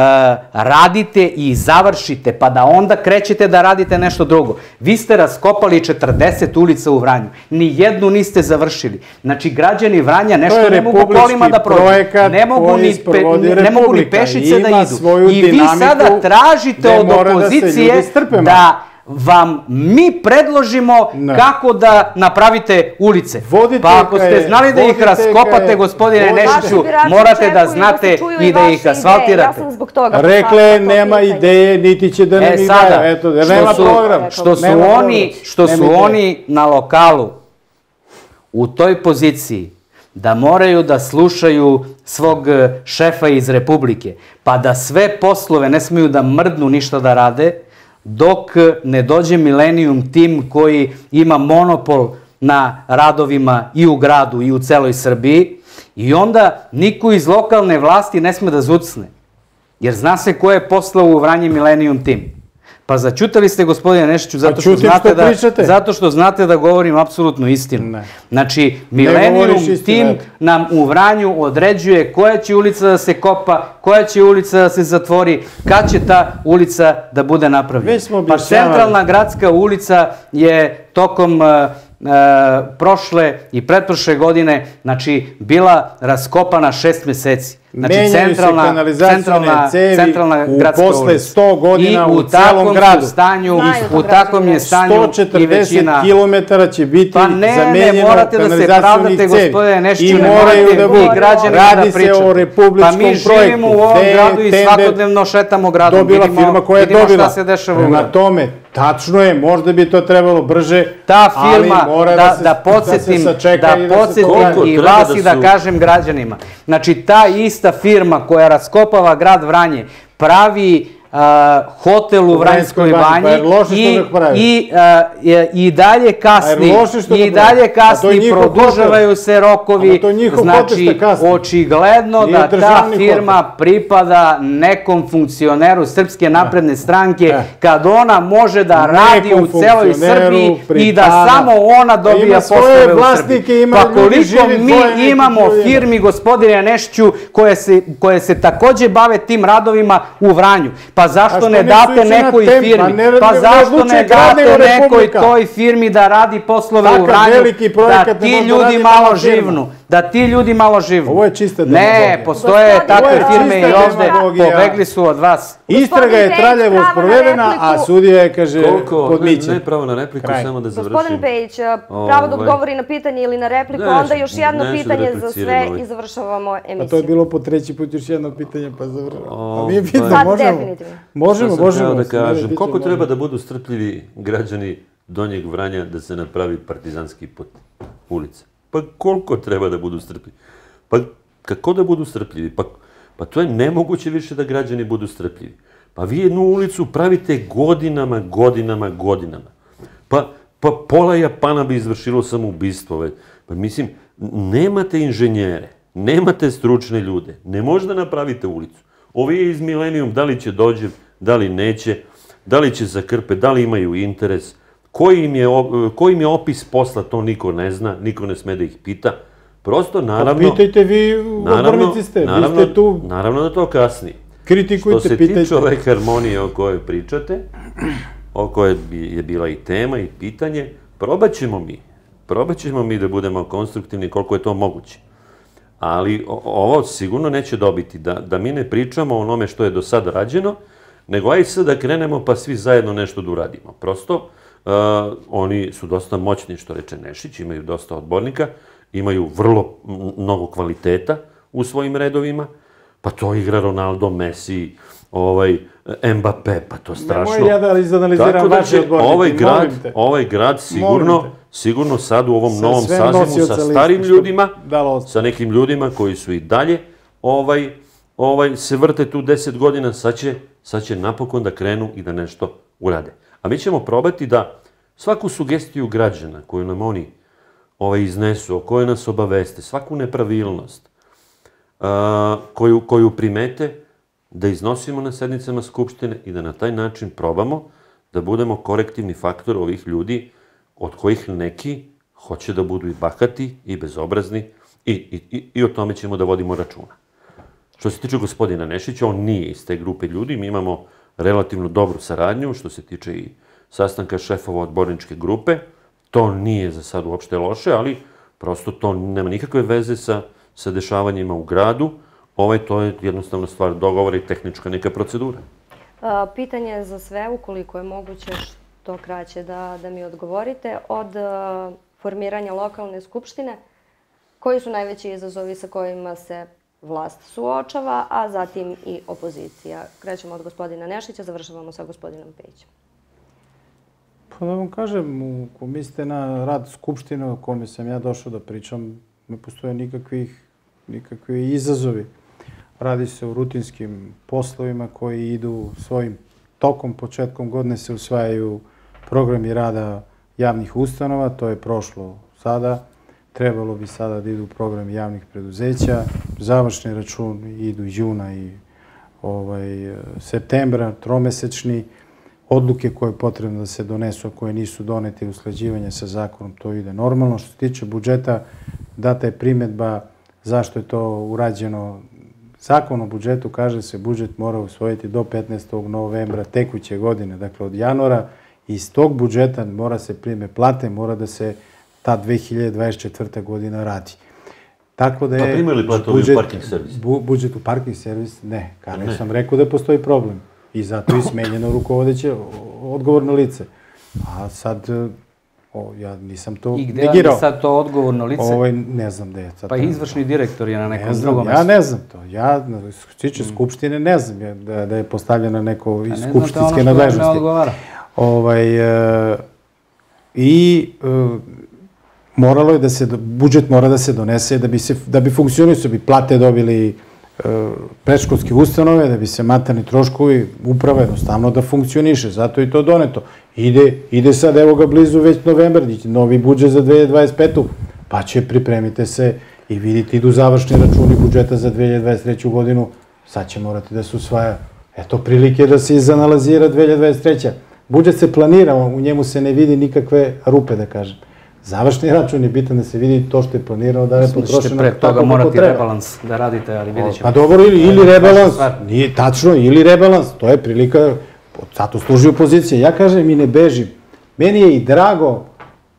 radite i završite, pa da onda krećete da radite nešto drugo. Vi ste raskopali četrdeset ulica u Vranju. Ni jednu niste završili. Znači, građani Vranja nešto je ne mogu republički kolima da prođu. projekat Ne mogu koji ni, pe, sprovodi ne mogu ni Republika. pešice da Ima idu. svoju I vi dinamiku sada tražite gde od mora da se opozicije ljudi strpe malo. da vam mi predložimo Ne. kako da napravite ulice. Voditeljka Pa ako ste je- znali da ih voditeljka raskopate, je- gospodine Vaši Nešiću, birači morate očekuju da znate se čuju i da vaše ih ideje. asfaltirate. Ja sam zbog toga Rekle, postavila to nema pitanje. ideje, niti će da nam E ih sada, daju. Eto, jer što nema su, program. što su Nema oni, program. što Nema su ideje. oni na lokalu u toj poziciji da moraju da slušaju svog e, šefa iz Republike, pa da sve poslove ne smiju da mrdnu ništa da rade, dok ne dođe Millennium tim koji ima monopol na radovima i u gradu i u celoj Srbiji, i onda niko iz lokalne vlasti ne sme da zucne. Jer zna se ko je poslao u Vranje Millennium tim. Pa začutali ste, gospodine Nešiću, zato što, ćutim znate što da, pričate. zato što znate da govorim apsolutnu istinu. Ne. Znači, Ne Millennium govoriš istinu, tim eto. nam u Vranju određuje koja će ulica da se kopa, koja će ulica da se zatvori, kad će ta ulica da bude napravljena. Već smo Pa objašnjavali. centralna gradska ulica je tokom e, e, prošle i pretprošle godine, znači, bila raskopana šest meseci. Znači, Menjaju se kanalizacione cevi centralna u gradska posle ulica. sto godina I u celom gradu. Stanju, Znaju to u takvom je građani. stanju sto i četrdeset većina... kilometara će biti Pa ne, ne, zamenjeno morate da se kanalizacionih pravdate, cevi. gospodine Nešiću, I ne moraju morate da vi budu. građanima Radi da se pričate. o republičkom Pa projektu. mi živimo u ovom gde je gradu i tender- svakodnevno šetamo gradom. Dobila vidimo, firma koja je vidimo dobila. šta se dešava u Prema gradu. tome, tačno je, možda bi to trebalo brže, Ta ali firma, mora da, se- da se podsjetim, sačeka da i da se to podsjetim uradi. Koliko i treba vas da i da su- kažem građanima. Znači, ta ista firma koja raskopava grad Vranje pravi a, hotel u Vranjskoj Vranjskoj banji, pa banji je loše što i, ga pravi? i, a, je- i dalje kasni, A je loše što ga i pravi? dalje A to je kasni, njihov produžavaju hotel. se rokovi. A to je njihov hotel Znači, što kasni. očigledno Nije da ta državni firma pripada nekom funkcioneru Srpske napredne stranke, E. kad ona može da radi Nekom u celoj funkcioneru Srbiji i da pripada. samo ona dobija Ima svoje poslove u Srbiji. vlasnike, ima Pa ljudi koliko živi mi dvoje nekih imamo ljudi. firmi, gospodine Nešiću, koje se, koje se takođe bave tim radovima u Vranju. Pa A zašto što ne nisu date išli na nekoj temp? Pa firmi? ne- Pa ne zašto odlučuje ne grad, date nego nekoj Republika. toj firmi da radi poslove u Takav Vranju, veliki projekat da ne ti može da ljudi radi malo mala firma. živnu, da ti ljudi malo živnu. Ovo je čista demagogija. Ne, postoje takve firme i ovde, pobegli su od vas. Istraga je traljavo sprovedena, a sudija je, kaže, podmićen. Ne, pravo na repliku, samo da završim. Gospodin Pejić, pravo da odgovori na pitanje ili na repliku, onda još jedno pitanje za sve i završavamo emisiju. A to je bilo po treći put još jedno pitanje, pa završavamo. A mi je pitanje, Sad možemo? definitivno. Možemo, možemo. Da kažem, koliko treba da budu strpljivi građani Donjeg Vranja da se napravi partizanski put ulice? Pa koliko treba da budu strpljivi? Pa kako da budu strpljivi? Pa, pa to je nemoguće više da građani budu strpljivi. Pa vi jednu ulicu pravite godinama, godinama, godinama. Pa, pa pola Japana bi izvršilo samoubistvo. Pa mislim, nemate inženjere, nemate stručne ljude, ne možda napravite ulicu. Ovi je iz Milenijum, da li će dođe, da li neće, da li će zakrpe, da li imaju interes, koji im je, koji im je opis posla, to niko ne zna, niko ne sme da ih pita. Prosto, naravno... Pitajte vi, odbornici ste, vi ste tu. Naravno da to kasnije. Kritikujte, pitajte. Što se tiče ove harmonije o kojoj pričate, o kojoj je bila i tema i pitanje, probat ćemo mi, probat ćemo mi da budemo konstruktivni koliko je to moguće. Ali ovo sigurno neće dobiti, da, da mi ne pričamo o onome što je do sada rađeno, nego aj sad da krenemo pa svi zajedno nešto da uradimo. Prosto, uh, oni su dosta moćni, što reče Nešić, imaju dosta odbornika, imaju vrlo mnogo kvaliteta u svojim redovima, pa to igra Ronaldo, Messi, ovaj, Mbappé, pa to strašno. Nemoj ja da izanaliziram vaše odbornike, ovaj grad, molim te. Ovaj grad sigurno, sigurno sad u ovom novom sazivu sa starim ljudima, sa nekim ljudima koji su i dalje ovaj, ovaj, se vrte tu deset godina, sad će, sad će napokon da krenu i da nešto urade. A mi ćemo probati da svaku sugestiju građana koju nam oni ovaj, iznesu, o kojoj nas obaveste, svaku nepravilnost uh, koju, koju primete, da iznosimo na sednicama Skupštine i da na taj način probamo da budemo korektivni faktor ovih ljudi od kojih neki hoće da budu i bahati i bezobrazni i, i, i o tome ćemo da vodimo računa. Što se tiče gospodina Nešića, on nije iz te grupe ljudi, mi imamo relativno dobru saradnju što se tiče i sastanka šefova odborničke grupe. To nije za sad uopšte loše, ali prosto to nema nikakve veze sa, sa dešavanjima u gradu. Ovaj, to je jednostavno stvar dogovora i tehnička neka procedura. A, pitanje za sve, ukoliko je moguće što kraće da, da mi odgovorite. Od a, formiranja lokalne skupštine, koji su najveći izazovi sa kojima se vlast suočava, a zatim i opozicija? Krećemo od gospodina Nešića, završavamo sa gospodinom Pejićem. Pa da vam kažem, ako mislite na rad Skupštine o kome sam ja došao da pričam, ne postoje nikakvih, nikakvi izazovi. Radi se o rutinskim poslovima koji idu svojim tokom, početkom godine se usvajaju programi rada javnih ustanova, to je prošlo sada. Trebalo bi sada da idu programi javnih preduzeća, završni račun idu juna i ovaj, septembra, tromesečni. Odluke koje je potrebno da se donesu, a koje nisu donete, usklađivanje sa zakonom, to ide normalno. Što se tiče budžeta, data je primjedba zašto je to urađeno. Zakon o budžetu kaže se budžet mora usvojiti do petnaestog novembra tekuće godine, dakle od januara. Iz tog budžeta mora se prime plate, mora da se ta dve hiljade dvadeset četvrta godina radi. Tako da je... Pa primili plate u parking servis? Budžet u parking servis, ne. Kada sam rekao da postoji problem. I zato je smenjeno rukovodeće odgovorno lice. A sad, o, ja nisam to negirao. I gde je sad to odgovorno lice? Ovaj, ne znam gde je sad. Pa izvršni direktor je na nekom ne znam, drugom ja ne znam to. Ja, što se tiče Skupštine, ne znam ja, da, da je postavljena neko iz skupštinske nadležnosti. Ne odgovara. Ovaj, e, I e, moralo je da se, budžet mora da se donese da bi, se, da bi funkcionisao, bi plate dobili predškolske ustanove, da bi se materijalni troškovi uprava jednostavno da funkcioniše. Zato je to doneto. Ide, ide sad, evo ga blizu već novembar, novi budžet za dve hiljade dvadeset petu pa će pripremite se i vidite, idu završni računi budžeta za dve hiljade dvadeset treću godinu, sad će morati da se usvaja. Eto prilike da se izanalizira dve hiljade dvadeset treća Budžet se planira, u njemu se ne vidi nikakve rupe, da kažem. Završni račun je bitan da se vidi to što je planirano, da je potrošeno tako kako treba. Pre toga morate rebalans da radite, ali vidjet ćemo. Pa dobro, ili rebalans, nije tačno, ili rebalans, to je prilika, zato služi opozicija. Ja kažem i ne bežim. Meni je i drago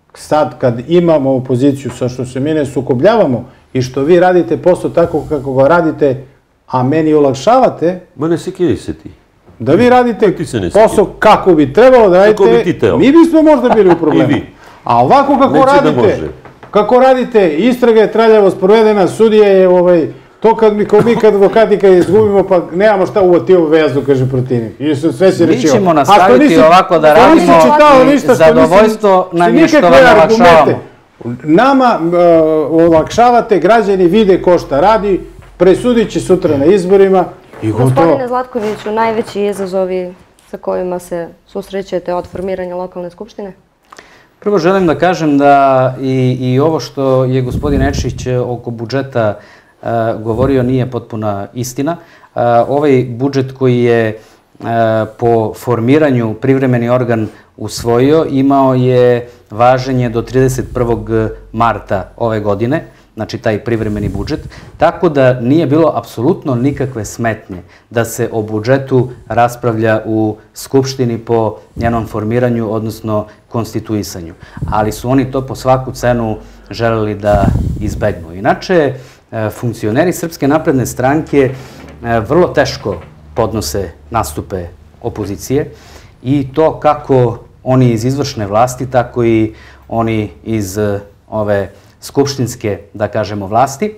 sad kad imamo opoziciju sa što se mi ne sukobljavamo i što vi radite posao tako kako ga radite, a meni olakšavate... Ma ne sekiri se ti. Da vi radite posao kako bi trebalo da radite, mi bismo možda bili u problemu. A ovako kako radite, kako radite, istraga je traljavo sprovedena, sudija je to kad mi kad advokati kad izgubimo pa nemamo šta uvati ovu vezu, kaže protivnik. Mi ćemo nastaviti ovako da radimo i zadovoljstvo nam je što vam olakšavamo. Nama olakšavate, građani vide ko šta radi, presudit će sutra na izborima. Gospodine Zlatkoviću, najveći izazovi sa kojima se susrećete od formiranja lokalne skupštine? Prvo želim da kažem da i ovo što je gospodin Nešić oko budžeta govorio nije potpuna istina. Ovaj budžet koji je po formiranju privremeni organ usvojio imao je važenje do trideset prvog marta ove godine, znači taj privremeni budžet, tako da nije bilo apsolutno nikakve smetnje da se o budžetu raspravlja u Skupštini po njenom formiranju, odnosno konstituisanju. Ali su oni to po svaku cenu želeli da izbegnu. Inače, funkcioneri Srpske napredne stranke vrlo teško podnose nastupe opozicije i to kako oni iz izvršne vlasti, tako i oni iz ove skupštinske, da kažemo, vlasti.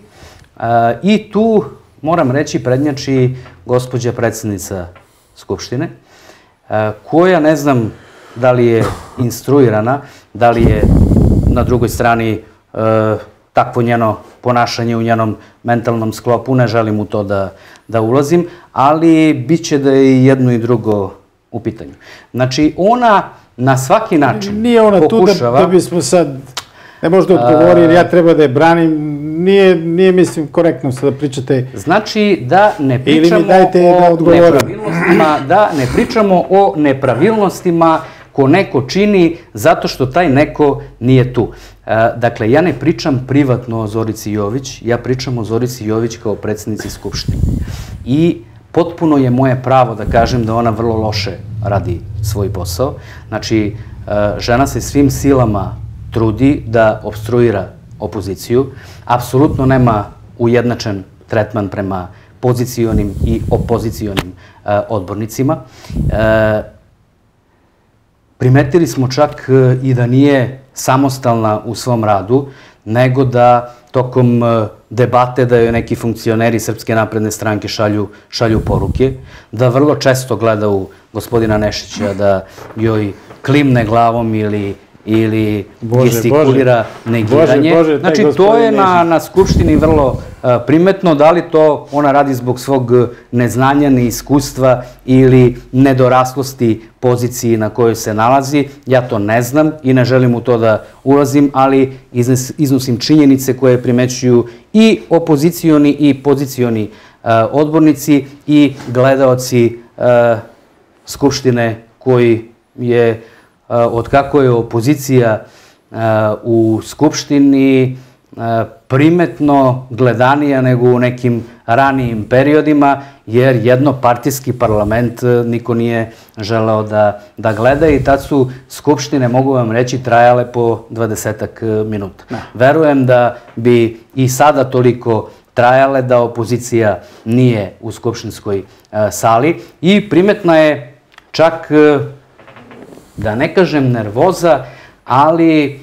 I tu, moram reći, prednjači gospođa predsjednica Skupštine, koja ne znam da li je instruirana, da li je na drugoj strani takvo njeno ponašanje u njenom mentalnom sklopu, ne želim u to da ulazim, ali bit će da je i jedno i drugo u pitanju. Znači, ona na svaki način pokušava... Nije ona tu da bismo sad... Ne možda odgovori, jer ja treba da je branim. Nije, mislim, korektno sad da pričate... Znači, da ne pričamo o nepravilnostima, da ne pričamo o nepravilnostima ko neko čini zato što taj neko nije tu. Dakle, ja ne pričam privatno o Zorici Jović, ja pričam o Zorici Jović kao predsjednici Skupštine. I potpuno je moje pravo da kažem da ona vrlo loše radi svoj posao. Znači, žena se svim silama trudi da obstruira opoziciju. Apsolutno nema ujednačen tretman prema pozicionim i opozicionim odbornicima. Primetili smo čak i da nije samostalna u svom radu, nego da tokom debate da joj neki funkcioneri Srpske napredne stranke šalju poruke, da vrlo često gleda u gospodina Nešića, da joj klimne glavom ili ili gestikulira negiranje. Znači, to je na Skupštini vrlo primetno. Da li to ona radi zbog svog neznanja, neiskustva ili nedoraslosti poziciji na kojoj se nalazi, ja to ne znam i ne želim u to da ulazim, ali iznosim činjenice koje primećuju i opozicioni i pozicioni odbornici i gledaoci Skupštine koji je od kako je opozicija u Skupštini primetno gledanija nego u nekim ranijim periodima, jer jednopartijski parlament niko nije želeo da gleda i tad su Skupštine, mogu vam reći, trajale po dvadesetak minuta. Verujem da bi i sada toliko trajale da opozicija nije u skupštinskoj sali i primetna je čak, da ne kažem nervoza, ali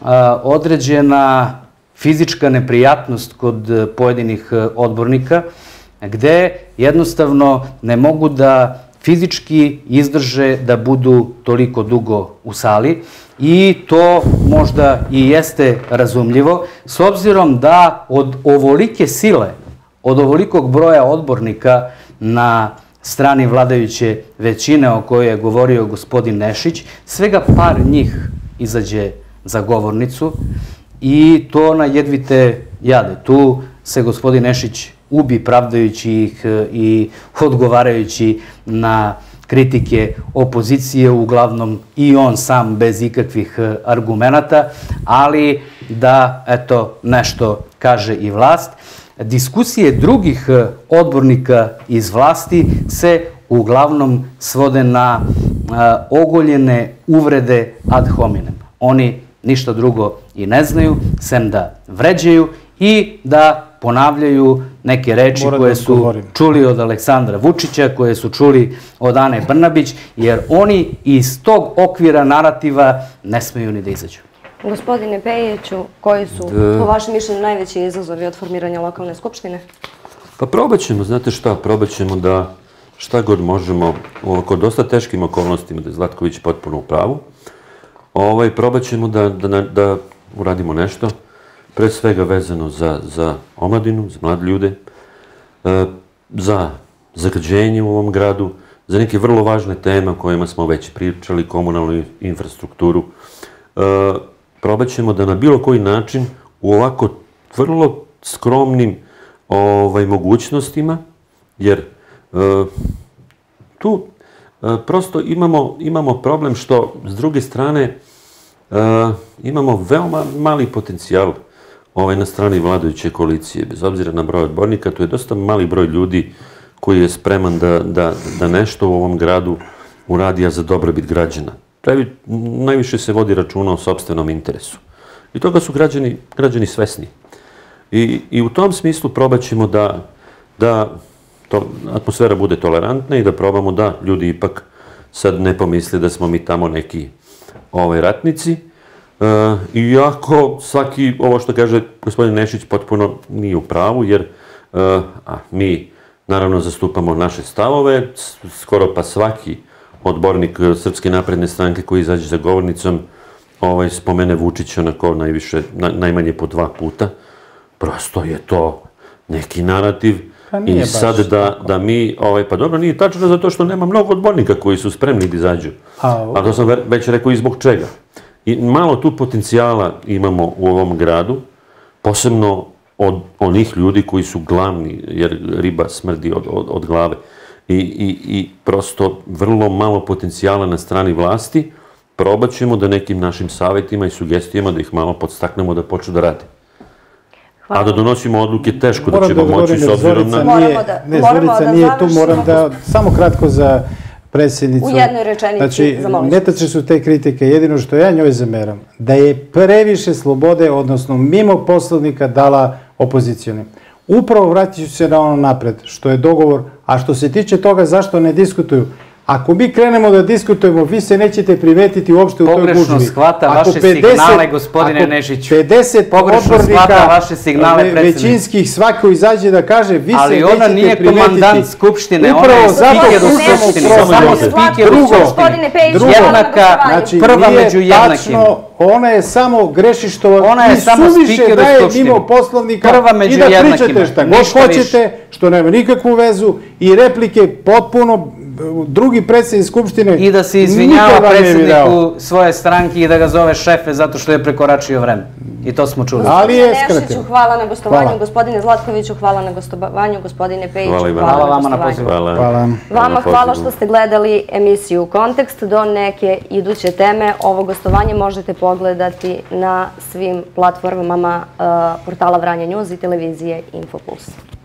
određena fizička neprijatnost kod pojedinih odbornika, gde jednostavno ne mogu da fizički izdrže da budu toliko dugo u sali i to možda i jeste razumljivo, s obzirom da od ovolike sile, od ovolikog broja odbornika na strani vladajuće većine o kojoj je govorio gospodin Nešić, svega par njih izađe za govornicu i to na jedvite jade. Tu se gospodin Nešić ubi pravdajući ih i odgovarajući na kritike opozicije, uglavnom i on sam bez ikakvih argumenata, ali da, eto, nešto kaže i vlast. Diskusije drugih odbornika iz vlasti se uglavnom svode na ogoljene uvrede ad hominem. Oni ništa drugo i ne znaju, sem da vređaju i da ponavljaju neke reči koje su čuli od Aleksandra Vučića, koje su čuli od Ane Brnabić, jer oni iz tog okvira narativa ne smeju ni da izađu. Gospodine Pejiću, koji su, po vašem mišljenju, najveći izazovi od formiranja lokalne skupštine? Pa probat ćemo, znate šta, probat ćemo da šta god možemo, u ovako dosta teškim okolnostima, da je Zlatković potpuno u pravu, probat ćemo da uradimo nešto, pre svega vezano za omladinu, za mlade ljude, za zagađenje u ovom gradu, za neke vrlo važne teme o kojima smo već pričali, komunalnu infrastrukturu. Probat ćemo da na bilo koji način u ovako vrlo skromnim mogućnostima, jer tu prosto imamo problem što s druge strane imamo veoma mali potencijal na strani vladajuće koalicije. Bez obzira na broj odbornika, tu je dosta mali broj ljudi koji je spreman da nešto u ovom gradu uradi, a za dobrobit građana. Najviše se vodi računa o sopstvenom interesu. I toga su građani svesni. I u tom smislu probat ćemo da atmosfera bude tolerantna i da probamo da ljudi ipak sad ne pomisle da smo mi tamo neki ratnici. Iako svaki, ovo što kaže gospodin Nešić, potpuno nije u pravu, jer mi naravno zastupamo naše stavove, skoro pa svaki odbornik Srpske napredne stranke koji izađe za govornicom spomene Vučića onako najviše, najmanje po dva puta. Prosto je to neki narativ i sad da mi, pa dobro, nije tačno zato što nema mnogo odbornika koji su spremni da izađu. A to sam već rekao i zbog čega. I malo tu potencijala imamo u ovom gradu, posebno od onih ljudi koji su glavni, jer riba smrdi od glave. I prosto vrlo malo potencijala na strani vlasti. Probat ćemo da nekim našim savjetima i sugestijama da ih malo podstaknemo da počnu da rade. A da donosimo odluke teško da ćemo moći s obzirom na... Ne, Zorica nije tu, moram da... Samo kratko za predsjednicu. U jednoj rečenici za molim. Netačne su te kritike, jedino što ja njoj zameram, da je previše slobode, odnosno mimo poslovnika dala opozicijonim. Upravo vratit ću se na ono napred, što je dogovor, a što se tiče toga zašto ne diskutuju. Ako mi krenemo da diskutujemo, vi se nećete primetiti uopšte u toj gužvi. Pogrešno shvata vaše signale, gospodine Nešiću. Pogrešno shvata vaše signale, predsjedniče. Većinskih svako izađe da kaže, vi se nećete primetiti. Ali ona nije komandant Skupštine, ona je spiker u Skupštini. Samo spiker u Skupštini. Jednaka, prva među jednakim. Ona je samo greši što i suviše daje mimo poslovnika i da pričate šta god hoćete, što nema nikakvu vezu i replike potpuno drugi predsjednik Skupštine i da se izvinjava predsjedniku svoje stranke i da ga zove šefe zato što je prekoračio vreme. I to smo čuli. Ali je skratio. Nešiću, hvala na gostovanju. Gospodine Zlatkoviću, hvala na gostovanju. Gospodine Pejiću, hvala na Hvala vama na pozivu. Vama hvala što ste gledali emisiju Kontekst. Do neke iduće teme ovo gostovanje možete pogledati na svim platformama portala Vranja News i televizije Infopuls.